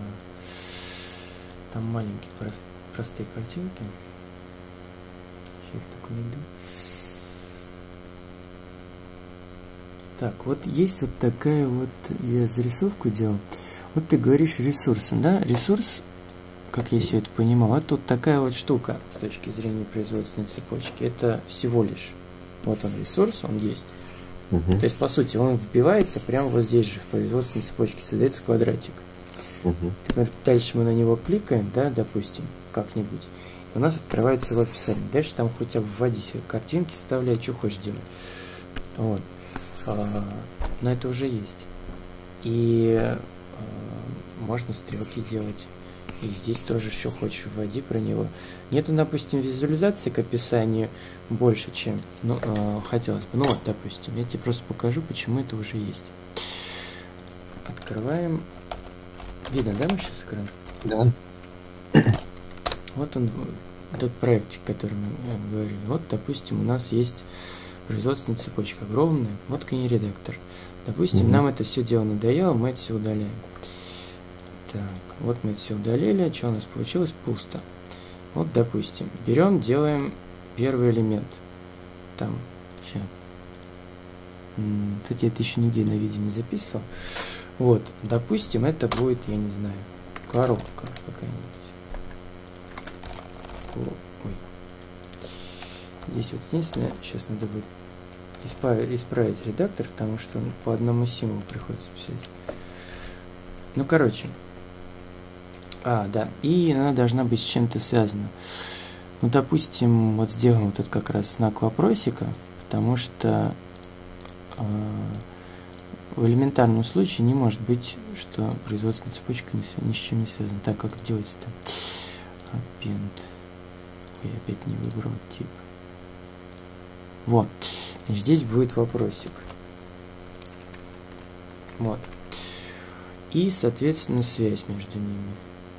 S1: Там маленькие простые картинки. Сейчас их так найду. Так, вот есть вот такая вот, я зарисовку делал. Вот ты говоришь ресурсы, да? Ресурс, как я все это понимал, это вот такая вот штука с точки зрения производственной цепочки. Это всего лишь, вот он ресурс, он есть. То есть, по сути, он вбивается прямо вот здесь же, в производственной цепочке, создается квадратик. Теперь дальше мы на него кликаем, да, допустим, как-нибудь. И у нас открывается его описание. Дальше там хотя бы вводи себе картинки, вставляй, что хочешь делать. Вот. Но это уже есть. И можно стрелки делать. И здесь тоже еще хочешь, вводи про него. Нету, допустим, визуализации к описанию больше, чем хотелось бы. Ну вот, допустим, я тебе просто покажу, почему это уже есть. Открываем. Видно, да, мы сейчас экран?
S2: Да.
S1: Вот он, тот проектик, о котором мы говорили. Вот, допустим, у нас есть производственная цепочка огромная. Вот редактор. Допустим, нам это все дело надоело, мы это все удаляем. Так, вот мы это все удалили. Что у нас получилось? Пусто. Вот, допустим, берем, делаем первый элемент. Там, сейчас. Кстати, это еще нигде на видео не записывал. Вот, допустим, это будет, я не знаю, коробка какая-нибудь. Ой. Здесь вот единственное, сейчас надо будет исправить редактор, потому что он по одному символу приходится писать. Ну, короче. Да. И она должна быть с чем-то связана. Ну, допустим, вот сделаем вот этот как раз знак вопросика, потому что в элементарном случае не может быть, что производственная цепочка ни с чем не связана. Так, как делается-то? Append. Ой, опять не выбрал тип. Вот. Значит, здесь будет вопросик. Вот. И, соответственно, связь между ними.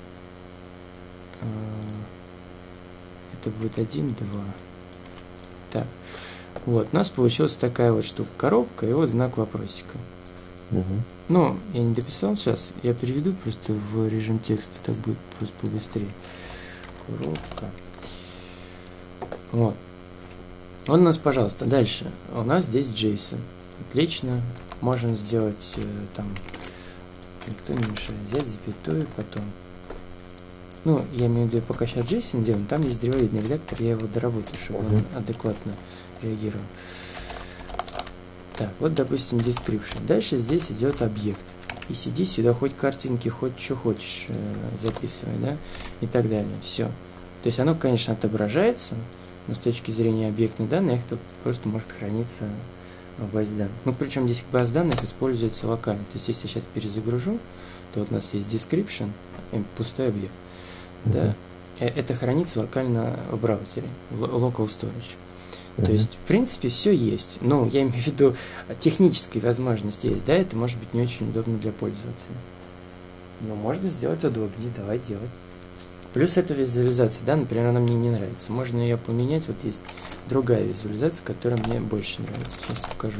S1: Это будет 1, 2. Так. Вот. У нас получилась такая вот штука. Коробка и вот знак вопросика. Ну, я не дописал сейчас. Я переведу просто в режим текста. Так будет просто побыстрее. Коробка. Вот. Он у нас, пожалуйста, дальше. У нас здесь JSON. Отлично. Можем сделать там... Никто не мешает. Взять запятую, потом... Ну, я имею в виду, пока сейчас JSON делаем, там есть древовидный редактор, я его доработаю, чтобы он адекватно реагировал. Так, вот, допустим, description. Дальше здесь идет объект. И сиди сюда, хоть картинки, хоть что хочешь записывай, да, и так далее. Все. То есть оно, конечно, отображается, но с точки зрения объектных данных, это просто может храниться в базе данных. Ну, причем здесь база данных используется локально. То есть, если я сейчас перезагружу, то вот у нас есть description, пустой объект. Да, это хранится локально в браузере, в local storage. То есть, в принципе, все есть. Ну, я имею в виду, технические возможности есть, да, это может быть не очень удобно для пользователя. Но можно сделать удобнее, давай делать. Плюс это визуализация, да, например, она мне не нравится. Можно ее поменять, вот есть другая визуализация, которая мне больше нравится. Сейчас покажу.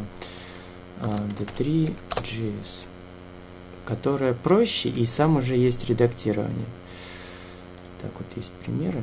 S1: D3.js, которая проще и сам уже есть редактирование. Так, вот есть примеры.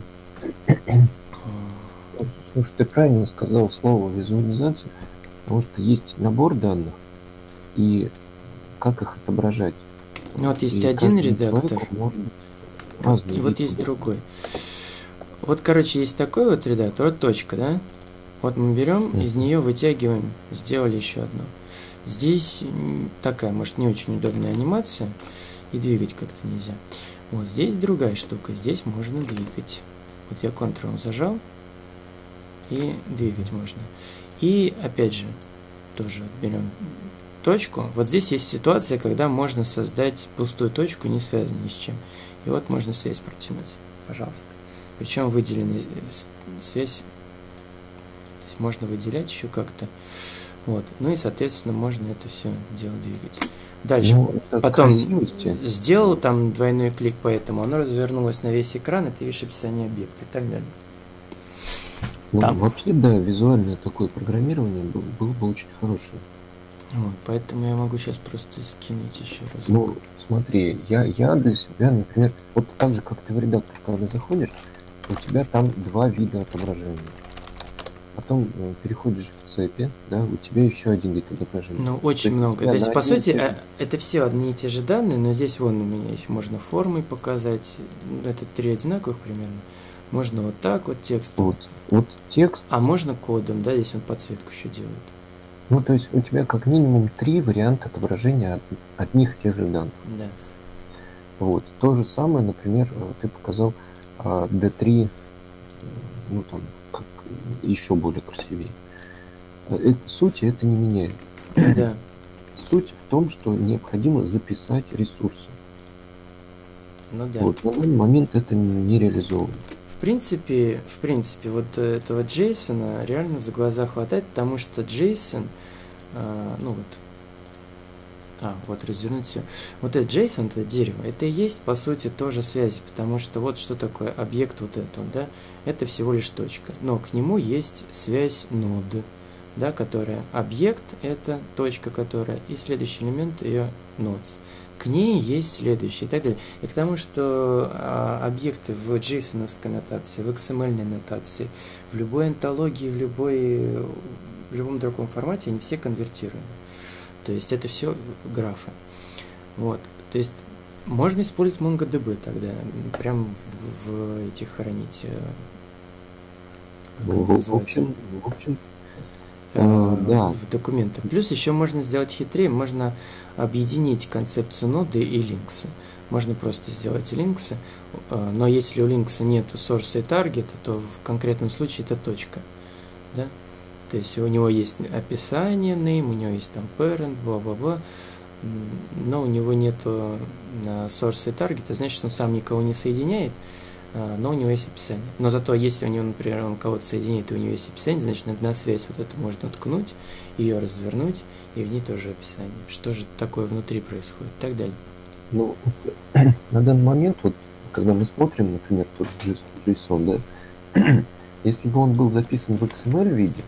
S2: Слушай, ты правильно сказал слово визуализация, потому что есть набор данных и как их отображать.
S1: Ну, вот есть один редактор,
S2: разный
S1: и вот есть другой. Вот, короче, есть такой вот редактор, вот точка, да? Вот мы берем, из нее вытягиваем, сделали еще одну. Здесь такая, может, не очень удобная анимация, и двигать как-то нельзя. Вот здесь другая штука, здесь можно двигать. Вот я Ctrl зажал, и двигать можно. И опять же, тоже берем точку. Вот здесь есть ситуация, когда можно создать пустую точку, не связанную ни с чем. И вот можно связь протянуть, пожалуйста. Причем выделенная связь, то есть можно выделять еще как-то. Вот. Ну и, соответственно, можно это все дело двигать. Дальше. Потом сделал там двойной клик, поэтому оно развернулось на весь экран, и ты видишь описание объекта и так далее.
S2: Ну, вообще, да, визуальное такое программирование было бы очень хорошее.
S1: Вот, поэтому я могу сейчас просто скинуть еще раз.
S2: Ну, смотри, я для себя, например, вот так же, как ты в редактор, когда заходишь, у тебя там два вида отображения. Потом переходишь в цепи, да, у тебя еще один вид отображения.
S1: Ну, очень много. То есть, по сути, это все одни и те же данные, но здесь вон у меня есть, можно формой показать, это 3 одинаковых примерно. Можно вот так вот текст.
S2: Вот текст.
S1: А можно кодом, да, здесь он подсветку еще делает.
S2: Ну, то есть у тебя как минимум 3 варианта отображения одних и тех же данных.
S1: Да.
S2: Вот. То же самое, например, ты показал D3, ну там, как еще более красивее. Суть это не меняет.
S1: Да.
S2: Суть в том, что необходимо записать ресурсы.
S1: Ну да.
S2: Вот на данный момент это не реализовано.
S1: В принципе, вот этого JSON реально за глаза хватает, потому что JSON, вот развернуть все. Вот этот JSON, это дерево, это и есть, по сути, тоже связь, потому что вот что такое объект вот этот, да, это всего лишь точка, но к нему есть связь ноды, да, которая объект, это точка, которая, и следующий элемент ее nodes. К ней есть следующий и так далее. И к тому, что объекты в JSON-овской нотации, в XML нотации, в любой антологии, в любом другом формате, они все конвертируемы. То есть это все графы. Вот. То есть можно использовать MongoDB тогда, прям в этих хранить.
S2: В общем, да.
S1: В документах. Плюс еще можно сделать хитрее, можно объединить концепцию ноды и линкса. Можно просто сделать линксы, но если у линкса нет source и target, то в конкретном случае это точка. Да? То есть у него есть описание, name, у него есть там parent, бла-бла-бла, но у него нету source и target, это значит, что он сам никого не соединяет, но у него есть описание. Но зато если у него, например, он кого-то соединяет, и у него есть описание, значит, на связь вот эту можно ткнуть, ее развернуть, и в ней тоже описание. Что же такое внутри происходит, и так далее.
S2: Ну, на данный момент, вот, когда мы смотрим, например, тот JSON, да, если бы он был записан в XML виде,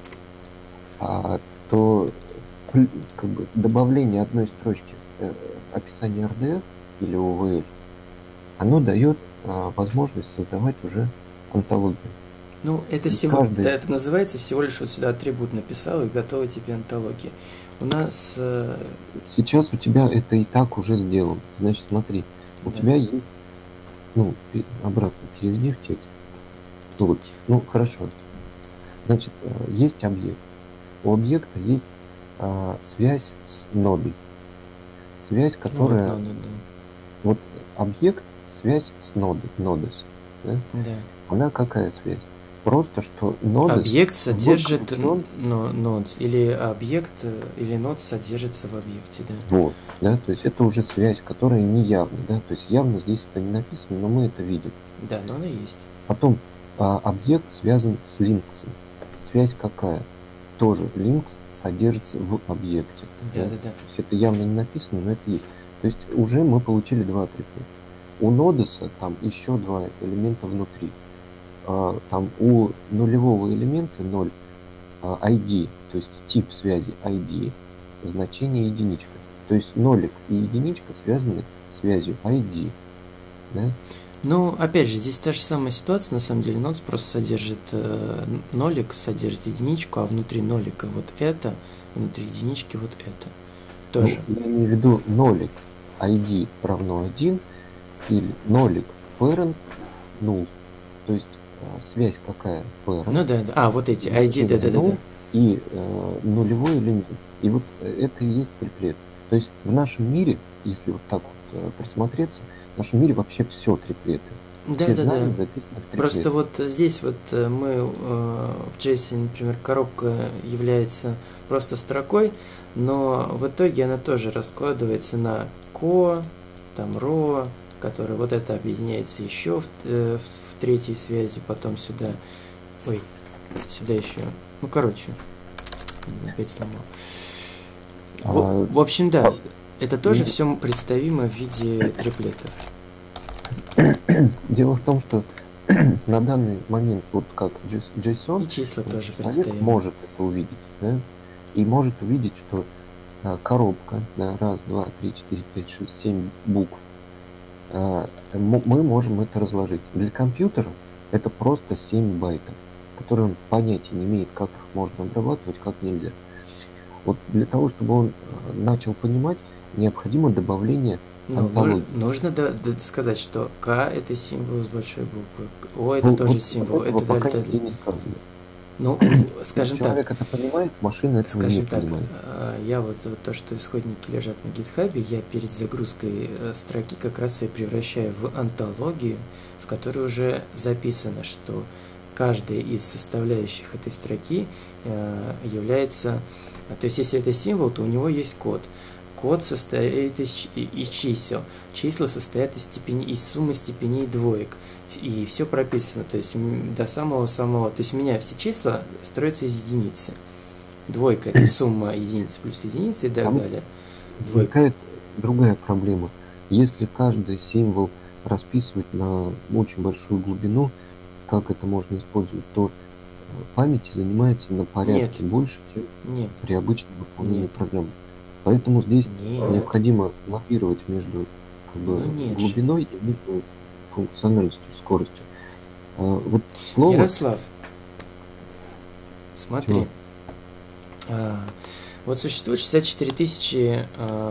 S2: то как бы добавление одной строчки описания RDF или OVL, оно дает возможность создавать уже антологию.
S1: Ну, это всего, да, это называется всего лишь вот сюда атрибут написал и готова тебе антология. У нас...
S2: Сейчас у тебя это и так уже сделано. Значит, смотри, у тебя есть... Ну, обратно переведи в текст. Вот. Ну, хорошо. Значит, есть объект. У объекта есть связь с нодой. Связь, которая... Ну, вот объект, связь с нодой. Нодес. Да?
S1: Да.
S2: Она какая связь? Просто что нодес...
S1: Объект содержит нодс, или объект, или нодс содержится в объекте, да.
S2: Вот, да, то есть это уже связь, которая не явна, да, то есть явно здесь это не написано, но мы это видим.
S1: Да, но она есть.
S2: Потом объект связан с линксом. Связь какая? Тоже линкс содержится в объекте.
S1: Да.
S2: То есть это явно не написано, но это есть. То есть уже мы получили два атрибута. У нодеса там еще два элемента внутри. Там у нулевого элемента 0 ID, то есть тип связи ID, значение единичка. То есть нолик и единичка связаны связью ID. Да?
S1: Ну, опять же, здесь та же самая ситуация, на самом деле, нодс просто содержит нолик, содержит единичку, а внутри нолика вот это, внутри единички вот это. Тоже.
S2: Ну, я имею в виду нолик ID равно 1 или нолик parent null. То есть связь какая? Parent.
S1: Ну да. Вот эти ID, да.
S2: И нулевой элемент. И вот это и есть триплет. То есть в нашем мире, если вот так вот присмотреться, в нашем мире вообще все триплеты. Все знания записаны в триплеты.
S1: Просто вот здесь вот мы в JSON, например, коробка является просто строкой, но в итоге она тоже раскладывается на ко, там row, которая вот это объединяется еще в третьей связи, потом сюда, сюда еще, ну короче, опять сломал. В общем, да, это тоже все представимо в виде триплетов.
S2: Дело в том, что на данный момент, вот как JSON,
S1: и числа тоже
S2: человек может это увидеть, да? И может увидеть, что коробка, да, 1, 2, 3, 4, 5, 6, 7 букв, мы можем это разложить. Для компьютера это просто 7 байтов, которые он понятия не имеет, как их можно обрабатывать, как нельзя. Вот для того, чтобы он начал понимать, необходимо добавление антологии.
S1: Нужно сказать, что К это символ с большой буквы, О это тоже символ.
S2: Это пока нигде не сказано.
S1: Ну, скажем так.
S2: Человек это понимает, машина этого не понимает.
S1: Я вот то, что исходники лежат на GitHub, я перед загрузкой строки как раз и превращаю в антологию, в которой уже записано, что каждая из составляющих этой строки является... То есть, если это символ, то у него есть код. Код состоит из чисел. Числа состоят из суммы степеней двоек. И все прописано. То есть, до самого-самого... То есть, у меня все числа строятся из единицы. Двойка – это сумма единиц плюс единицы и так далее.
S2: Какая-то другая проблема. Если каждый символ расписывать на очень большую глубину, как это можно использовать, то памяти занимается на порядке больше, чем при обычном выполнении программы. Поэтому здесь необходимо лавировать между глубиной и между функциональностью, скоростью. Вот слово...
S1: Ярослав, смотри. Вот существует 64 тысячи,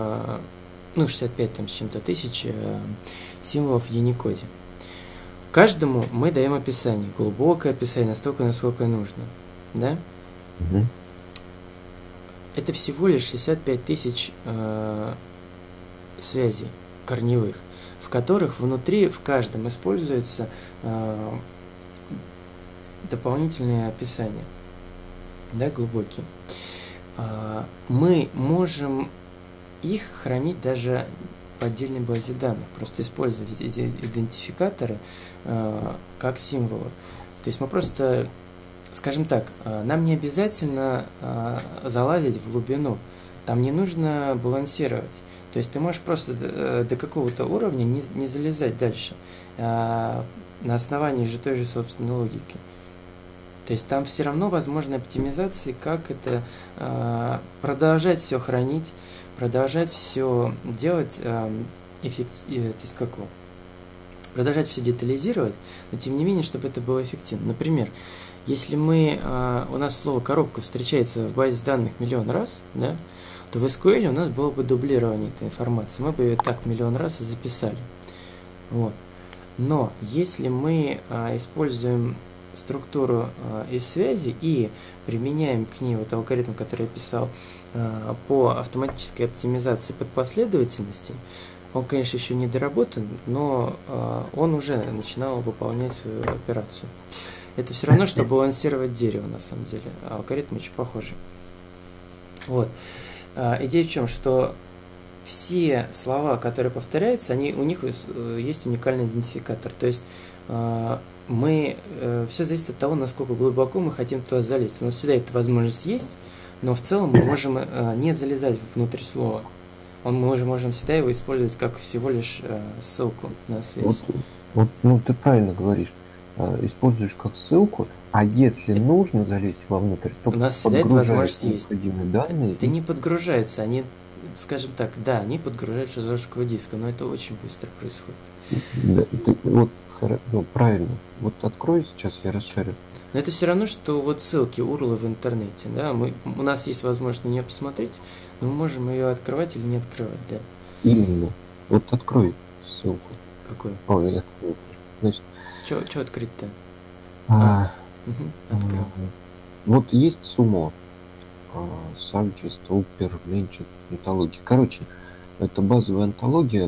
S1: 65 там с чем-то тысяч символов в Unicode. Каждому мы даем описание, глубокое описание, настолько, насколько нужно. Да?
S2: Угу.
S1: Это всего лишь 65 тысяч связей корневых, в которых внутри, в каждом используется дополнительные описания, да, глубокие. Мы можем их хранить даже в отдельной базе данных, просто использовать эти идентификаторы как символы. То есть мы просто, скажем так, нам не обязательно залазить в глубину, там не нужно балансировать. То есть ты можешь просто до какого-то уровня не залезать дальше на основании же той же собственной логики. То есть там все равно возможны оптимизации, как это продолжать все хранить, продолжать все делать продолжать все детализировать, но тем не менее, чтобы это было эффективно. Например, если у нас слово коробка встречается в базе данных миллион раз, да, то в SQL у нас было бы дублирование этой информации. Мы бы ее так миллион раз и записали. Вот. Но если мы используем структуру из связи и применяем к ней вот алгоритм, который я писал по автоматической оптимизации под последовательности, он, конечно, еще не доработан, но он уже начинал выполнять свою операцию. Это все равно, что балансировать дерево, на самом деле. Алгоритм очень похожий. Вот. Идея в чем, что все слова, которые повторяются, у них есть уникальный идентификатор. То есть все зависит от того, насколько глубоко мы хотим туда залезть. У нас всегда эта возможность есть, но в целом мы можем не залезать внутрь слова. Мы же можем всегда его использовать как всего лишь ссылку на связь.
S2: Ну, ты правильно говоришь. Используешь как ссылку, а если нужно залезть вовнутрь, то
S1: у нас всегда эта возможность есть.
S2: Данные.
S1: Да не подгружаются, они, скажем так, да, они подгружаются с жесткого диска, но это очень быстро происходит.
S2: Да, правильно. Вот открой сейчас, я расшарю.
S1: Но это все равно, что вот ссылки, URL в интернете, да, у нас есть возможность на нее посмотреть, но мы можем ее открывать или не открывать, да.
S2: Именно. Вот открой ссылку.
S1: Какую?
S2: Я открою. Значит,
S1: что открыть-то?
S2: Открыл. Вот есть сумо. Subject, Upper, Mentioned, антология. Короче, это базовая антология.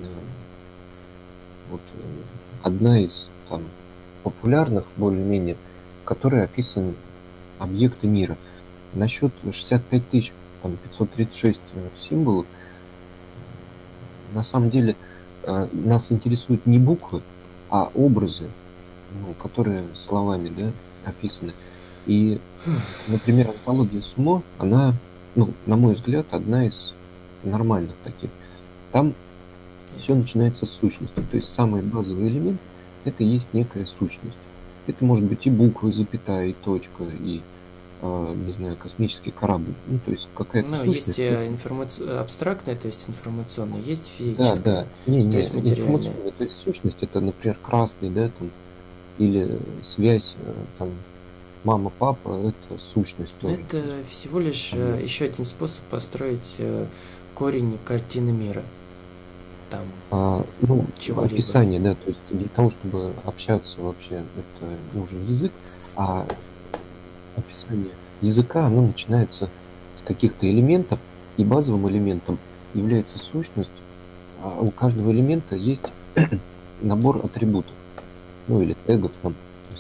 S2: Вот одна из там популярных, более-менее, в которой описаны объекты мира. Насчет 65 тысяч, 536 символов, на самом деле нас интересуют не буквы, а образы, которые словами, да, описаны. И, например, антология сумо, она, на мой взгляд, одна из нормальных таких. Там все начинается с сущности. То есть самый базовый элемент — это и есть некая сущность. Это может быть и буквы, и запятая, и точка, и, не знаю, космический корабль. То есть какая-то сущность.
S1: Есть абстрактная, то есть информационная, есть физическая.
S2: Да.
S1: То есть материальная.
S2: То есть сущность — это, например, красный, да, там, или связь, там, мама, папа — это сущность тоже.
S1: Это всего лишь еще один способ построить корень картины мира. Там,
S2: описание, да, то есть для того, чтобы общаться вообще, это нужен язык, а описание языка, оно начинается с каких-то элементов, и базовым элементом является сущность, а у каждого элемента есть набор атрибутов, или тегов, там,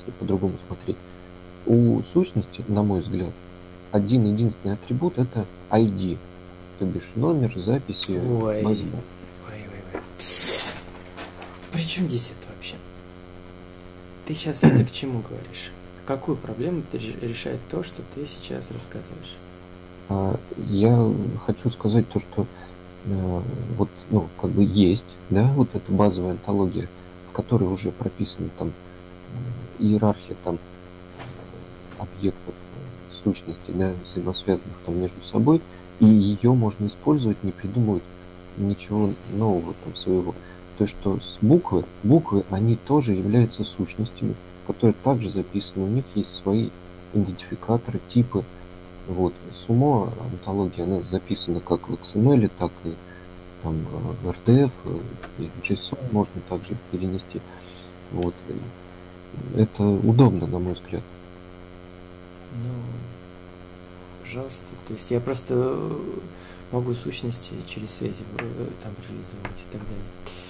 S2: если по-другому смотреть. У сущности, на мой взгляд, один единственный атрибут — это ID, то бишь номер записи
S1: Ой,
S2: базы.
S1: ой. При чем здесь это вообще? Ты сейчас это к чему говоришь? Какую проблему решает то, что ты сейчас рассказываешь?
S2: Я хочу сказать то, что вот, ну, как бы есть, да, вот эта базовая онтология, в которой уже прописана там иерархия там объектов, сущностей, да, взаимосвязанных там между собой, и ее можно использовать, не придумывать ничего нового там своего. То есть, что с буквы, они тоже являются сущностями, которые также записаны, у них есть свои идентификаторы, типы. Вот. Сумо онтология, она записана как в XML, так и там RDF, и JSON можно также перенести. Вот. Это удобно, на мой взгляд.
S1: Ну, пожалуйста. То есть я просто могу сущности через связи там реализовать и так далее.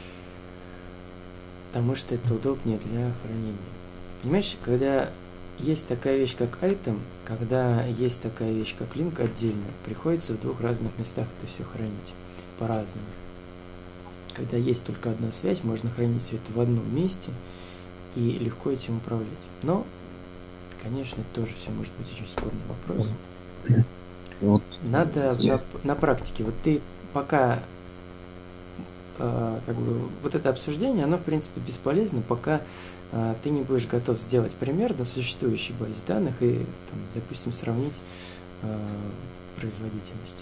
S1: Потому что это удобнее для хранения. Понимаешь, когда есть такая вещь, как item, когда есть такая вещь, как link отдельно, приходится в двух разных местах это все хранить по-разному. Когда есть только одна связь, можно хранить все это в одном месте и легко этим управлять. Но, конечно, это тоже все может быть очень спорный вопрос.
S2: Вот
S1: Надо на практике. Вот ты пока как бы вот это обсуждение, оно в принципе бесполезно, пока ты не будешь готов сделать пример на существующей базе данных и, там, допустим, сравнить производительность.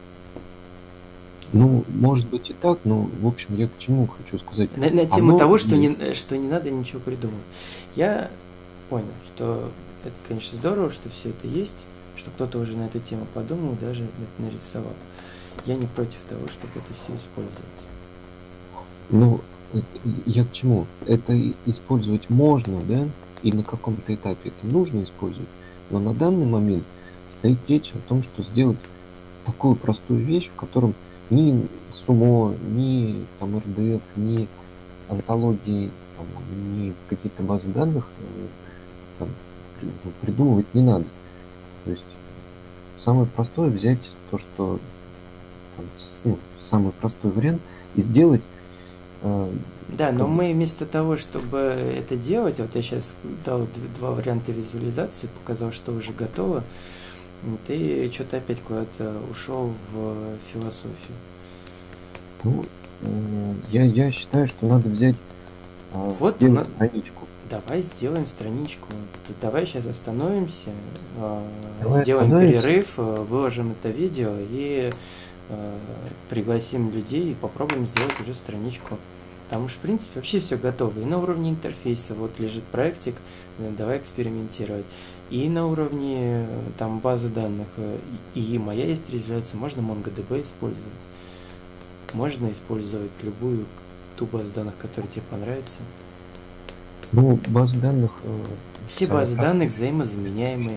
S2: Ну, может быть и так, но, в общем, я к чему хочу сказать.
S1: На тему того, что не надо ничего придумывать. Я понял, что это, конечно, здорово, что все это есть, что кто-то уже на эту тему подумал, даже это нарисовал. Я не против того, чтобы это все использовать.
S2: Ну, я к чему? Это использовать можно, да, и на каком-то этапе это нужно использовать, но на данный момент стоит речь о том, что сделать такую простую вещь, в котором ни сумо, ни там RDF, ни онтологии, там, ни какие-то базы данных там, придумывать не надо. То есть самое простое взять то, что там, ну, самый простой вариант и сделать.
S1: Да, но мы вместо того, чтобы это делать, вот я сейчас дал два варианта визуализации, показал, что уже готово, ты что-то опять куда-то ушел в философию.
S2: Ну, я считаю, что надо взять
S1: вот
S2: сделать страничку.
S1: Давай сделаем страничку. Давай сейчас остановимся, сделаем перерыв, выложим это видео и пригласим людей и попробуем сделать уже страничку. Потому что, в принципе, вообще все готово. И на уровне интерфейса вот лежит проектик, давай экспериментировать. И на уровне там базы данных, и моя есть реализация, можно MongoDB использовать. Можно использовать любую ту базу данных, которая тебе понравится.
S2: Ну, базы данных...
S1: Все базы данных взаимозаменяемые.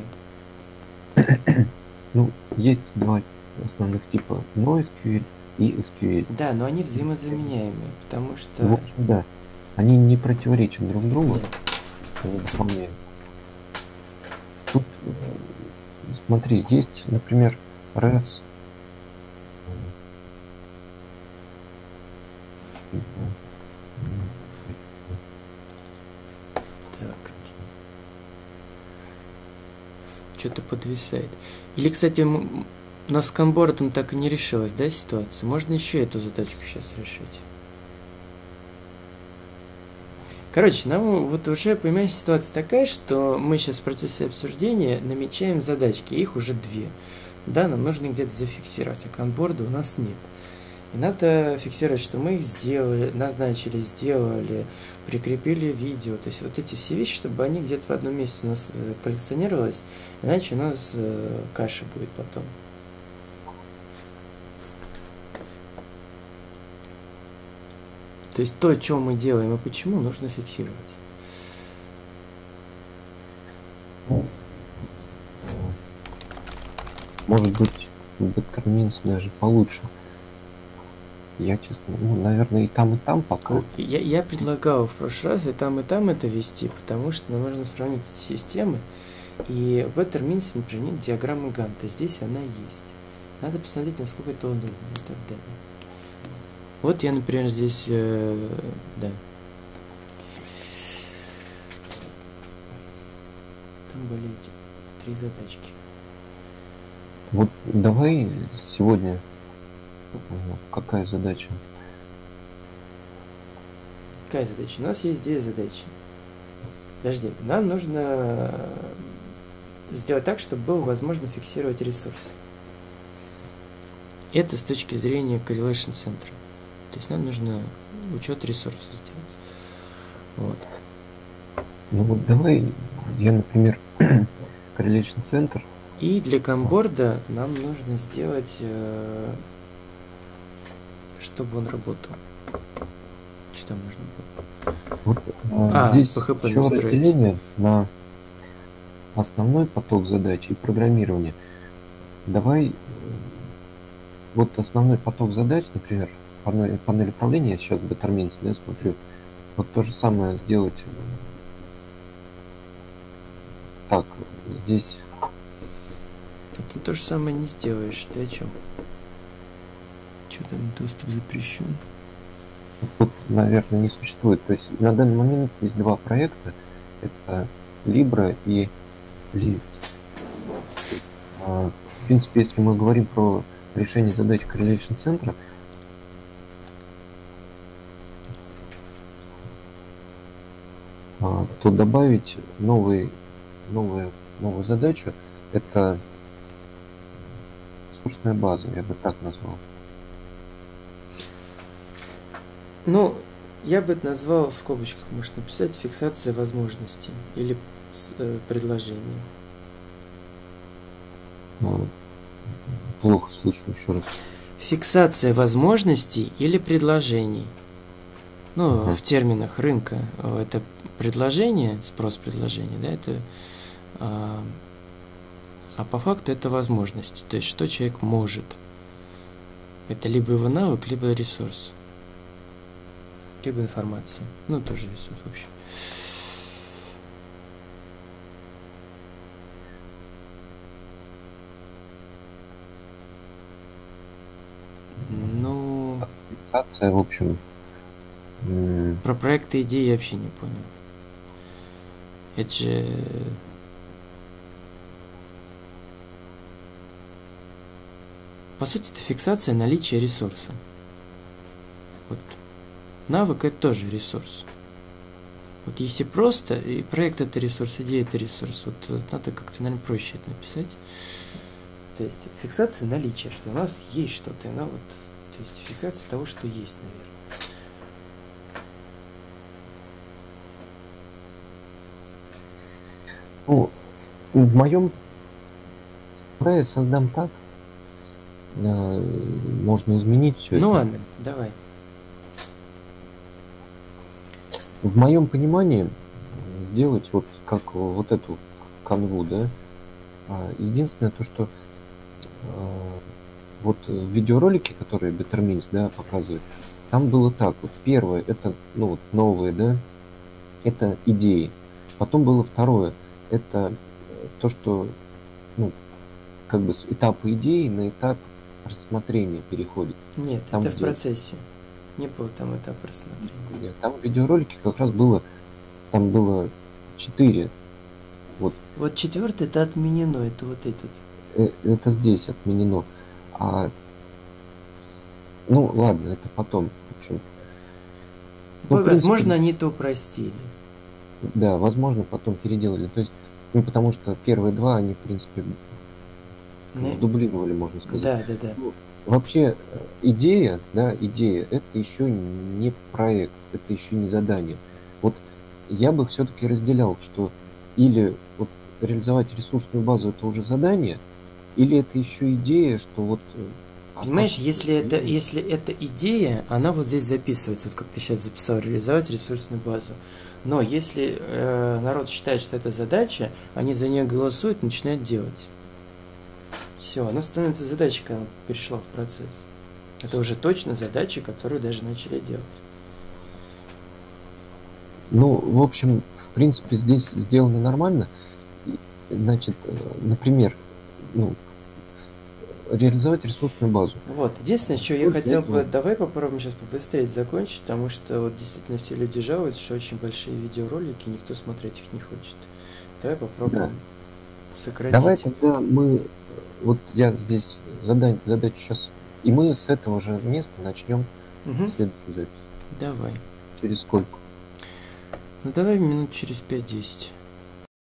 S2: Ну, есть два основных типа NoSQL и SQL.
S1: Да, но они взаимозаменяемые, потому что...
S2: В общем, да. Они не противоречат друг другу. Они дополняют. Тут, смотри, есть, например, REST.
S1: Так. Что-то подвисает. Или, кстати, у нас с канбордом так и не решилась, да, ситуация? Можно еще эту задачку сейчас решить. Короче, нам вот уже, понимаешь, ситуация такая, что мы сейчас в процессе обсуждения намечаем задачки, их уже две. Да, нам нужно где-то зафиксировать, а канборда у нас нет. И надо фиксировать, что мы их сделали, назначили, сделали, прикрепили видео. То есть вот эти все вещи, чтобы они где-то в одном месте у нас коллекционировались, иначе у нас каша будет потом. То есть то, что мы делаем и почему, нужно фиксировать.
S2: Может быть, BetterMeans даже получше. Я, честно, ну, наверное, и там пока.
S1: Я предлагал в прошлый раз и там это вести, потому что нам нужно сравнить эти системы. И в Ethermin's, например, нет диаграммы Ганта. Здесь она есть. Надо посмотреть, насколько это удобно и так далее. Вот я, например, здесь... да. Там были эти 3 задачки.
S2: Вот давай сегодня... Какая задача?
S1: Какая задача? У нас есть 2 задачи. Подожди, нам нужно сделать так, чтобы было возможно фиксировать ресурсы. Это с точки зрения correlation центра. То есть нам нужно учет ресурсов сделать. Вот.
S2: Ну вот давай, я, например, correlation центр.
S1: И для камборда нам нужно сделать, чтобы он работал. Что там нужно было?
S2: Вот здесь
S1: PHP
S2: еще
S1: настроить.
S2: разделение на основной поток задач и программирование. Давай вот основной поток задач, например, панель управления, я сейчас в Bettermin's, да, смотрю, вот то же самое сделать так, здесь.
S1: Ты то же самое не сделаешь, ты о чем? Что там, доступ запрещен?
S2: Тут, наверное, не существует. То есть на данный момент есть 2 проекта. Это Libra и Lift. В принципе, если мы говорим про решение задач correlation центра, то добавить новую задачу — это ресурсная база, я бы так назвал.
S1: Ну, я бы это назвал, в скобочках можно написать, фиксация возможностей или предложений.
S2: Плохо слышу, еще раз.
S1: Фиксация возможностей или предложений. Ну, в терминах рынка это предложение, спрос предложения, да, это, а по факту это возможности, то есть что человек может. Это либо его навык, либо ресурс, либо информация. Ну, тоже ресурс вообще. Ну...
S2: Фиксация, в общем...
S1: Про проекты идеи я вообще не понял. Это же... По сути, это фиксация наличия ресурса. Вот. Навык — это тоже ресурс. Вот если просто, и проект — это ресурс, идея — это ресурс. Вот надо как-то, наверное, проще это написать. То есть фиксация наличия, что у нас есть что-то, она вот... То есть фиксация того, что есть, наверное.
S2: Ну, в моем проекте создам так. Можно изменить все это.
S1: Ну ладно, давай.
S2: В моем понимании сделать вот как вот эту канву, да. Единственное то, что вот в видеоролике, который Bettermin's, да, показывает, там было так. Вот первое, это, ну, вот новые, да, это идеи. Потом было второе, это то, что, ну, как бы с этапа идеи на этап рассмотрения переходит.
S1: Нет,
S2: там
S1: это
S2: где...
S1: в процессе. Не было там этапа рассмотрения.
S2: Нет, там в видеоролике как раз было, там было 4. Вот
S1: 4 это отменено, это вот этот.
S2: Это здесь отменено. Ну ладно, это потом. В общем. Ну,
S1: возможно,
S2: принципе,
S1: они это упростили.
S2: Да, возможно, потом переделали. То есть, ну, потому что первые 2, они, в принципе, дублировали, можно сказать.
S1: Да.
S2: Ну, вообще, идея, это еще не проект, это еще не задание. Вот я бы все-таки разделял, что или вот реализовать ресурсную базу — это уже задание, или это еще идея, что вот...
S1: Понимаешь, если это идея, она вот здесь записывается, вот как ты сейчас записал, реализовать ресурсную базу. Но если народ считает, что это задача, они за нее голосуют, начинают делать. Все, она становится задачей, когда она перешла в процесс. Это уже точно задачи, которую даже начали делать.
S2: Ну, в общем, в принципе, здесь сделано нормально. Значит, например, ну, реализовать ресурсную базу.
S1: Вот. Единственное, что я
S2: Вот
S1: хотел
S2: это
S1: бы,
S2: вот.
S1: давай попробуем сейчас побыстрее закончить, потому что вот действительно все люди жалуются, что очень большие видеоролики, никто смотреть их не хочет. Давай попробуем сократить.
S2: Давай тогда мы, вот я здесь задачу сейчас, и мы с этого же места начнем
S1: Мгм.
S2: следующую запись.
S1: Давай.
S2: Через сколько?
S1: Ну давай минут через 5-10.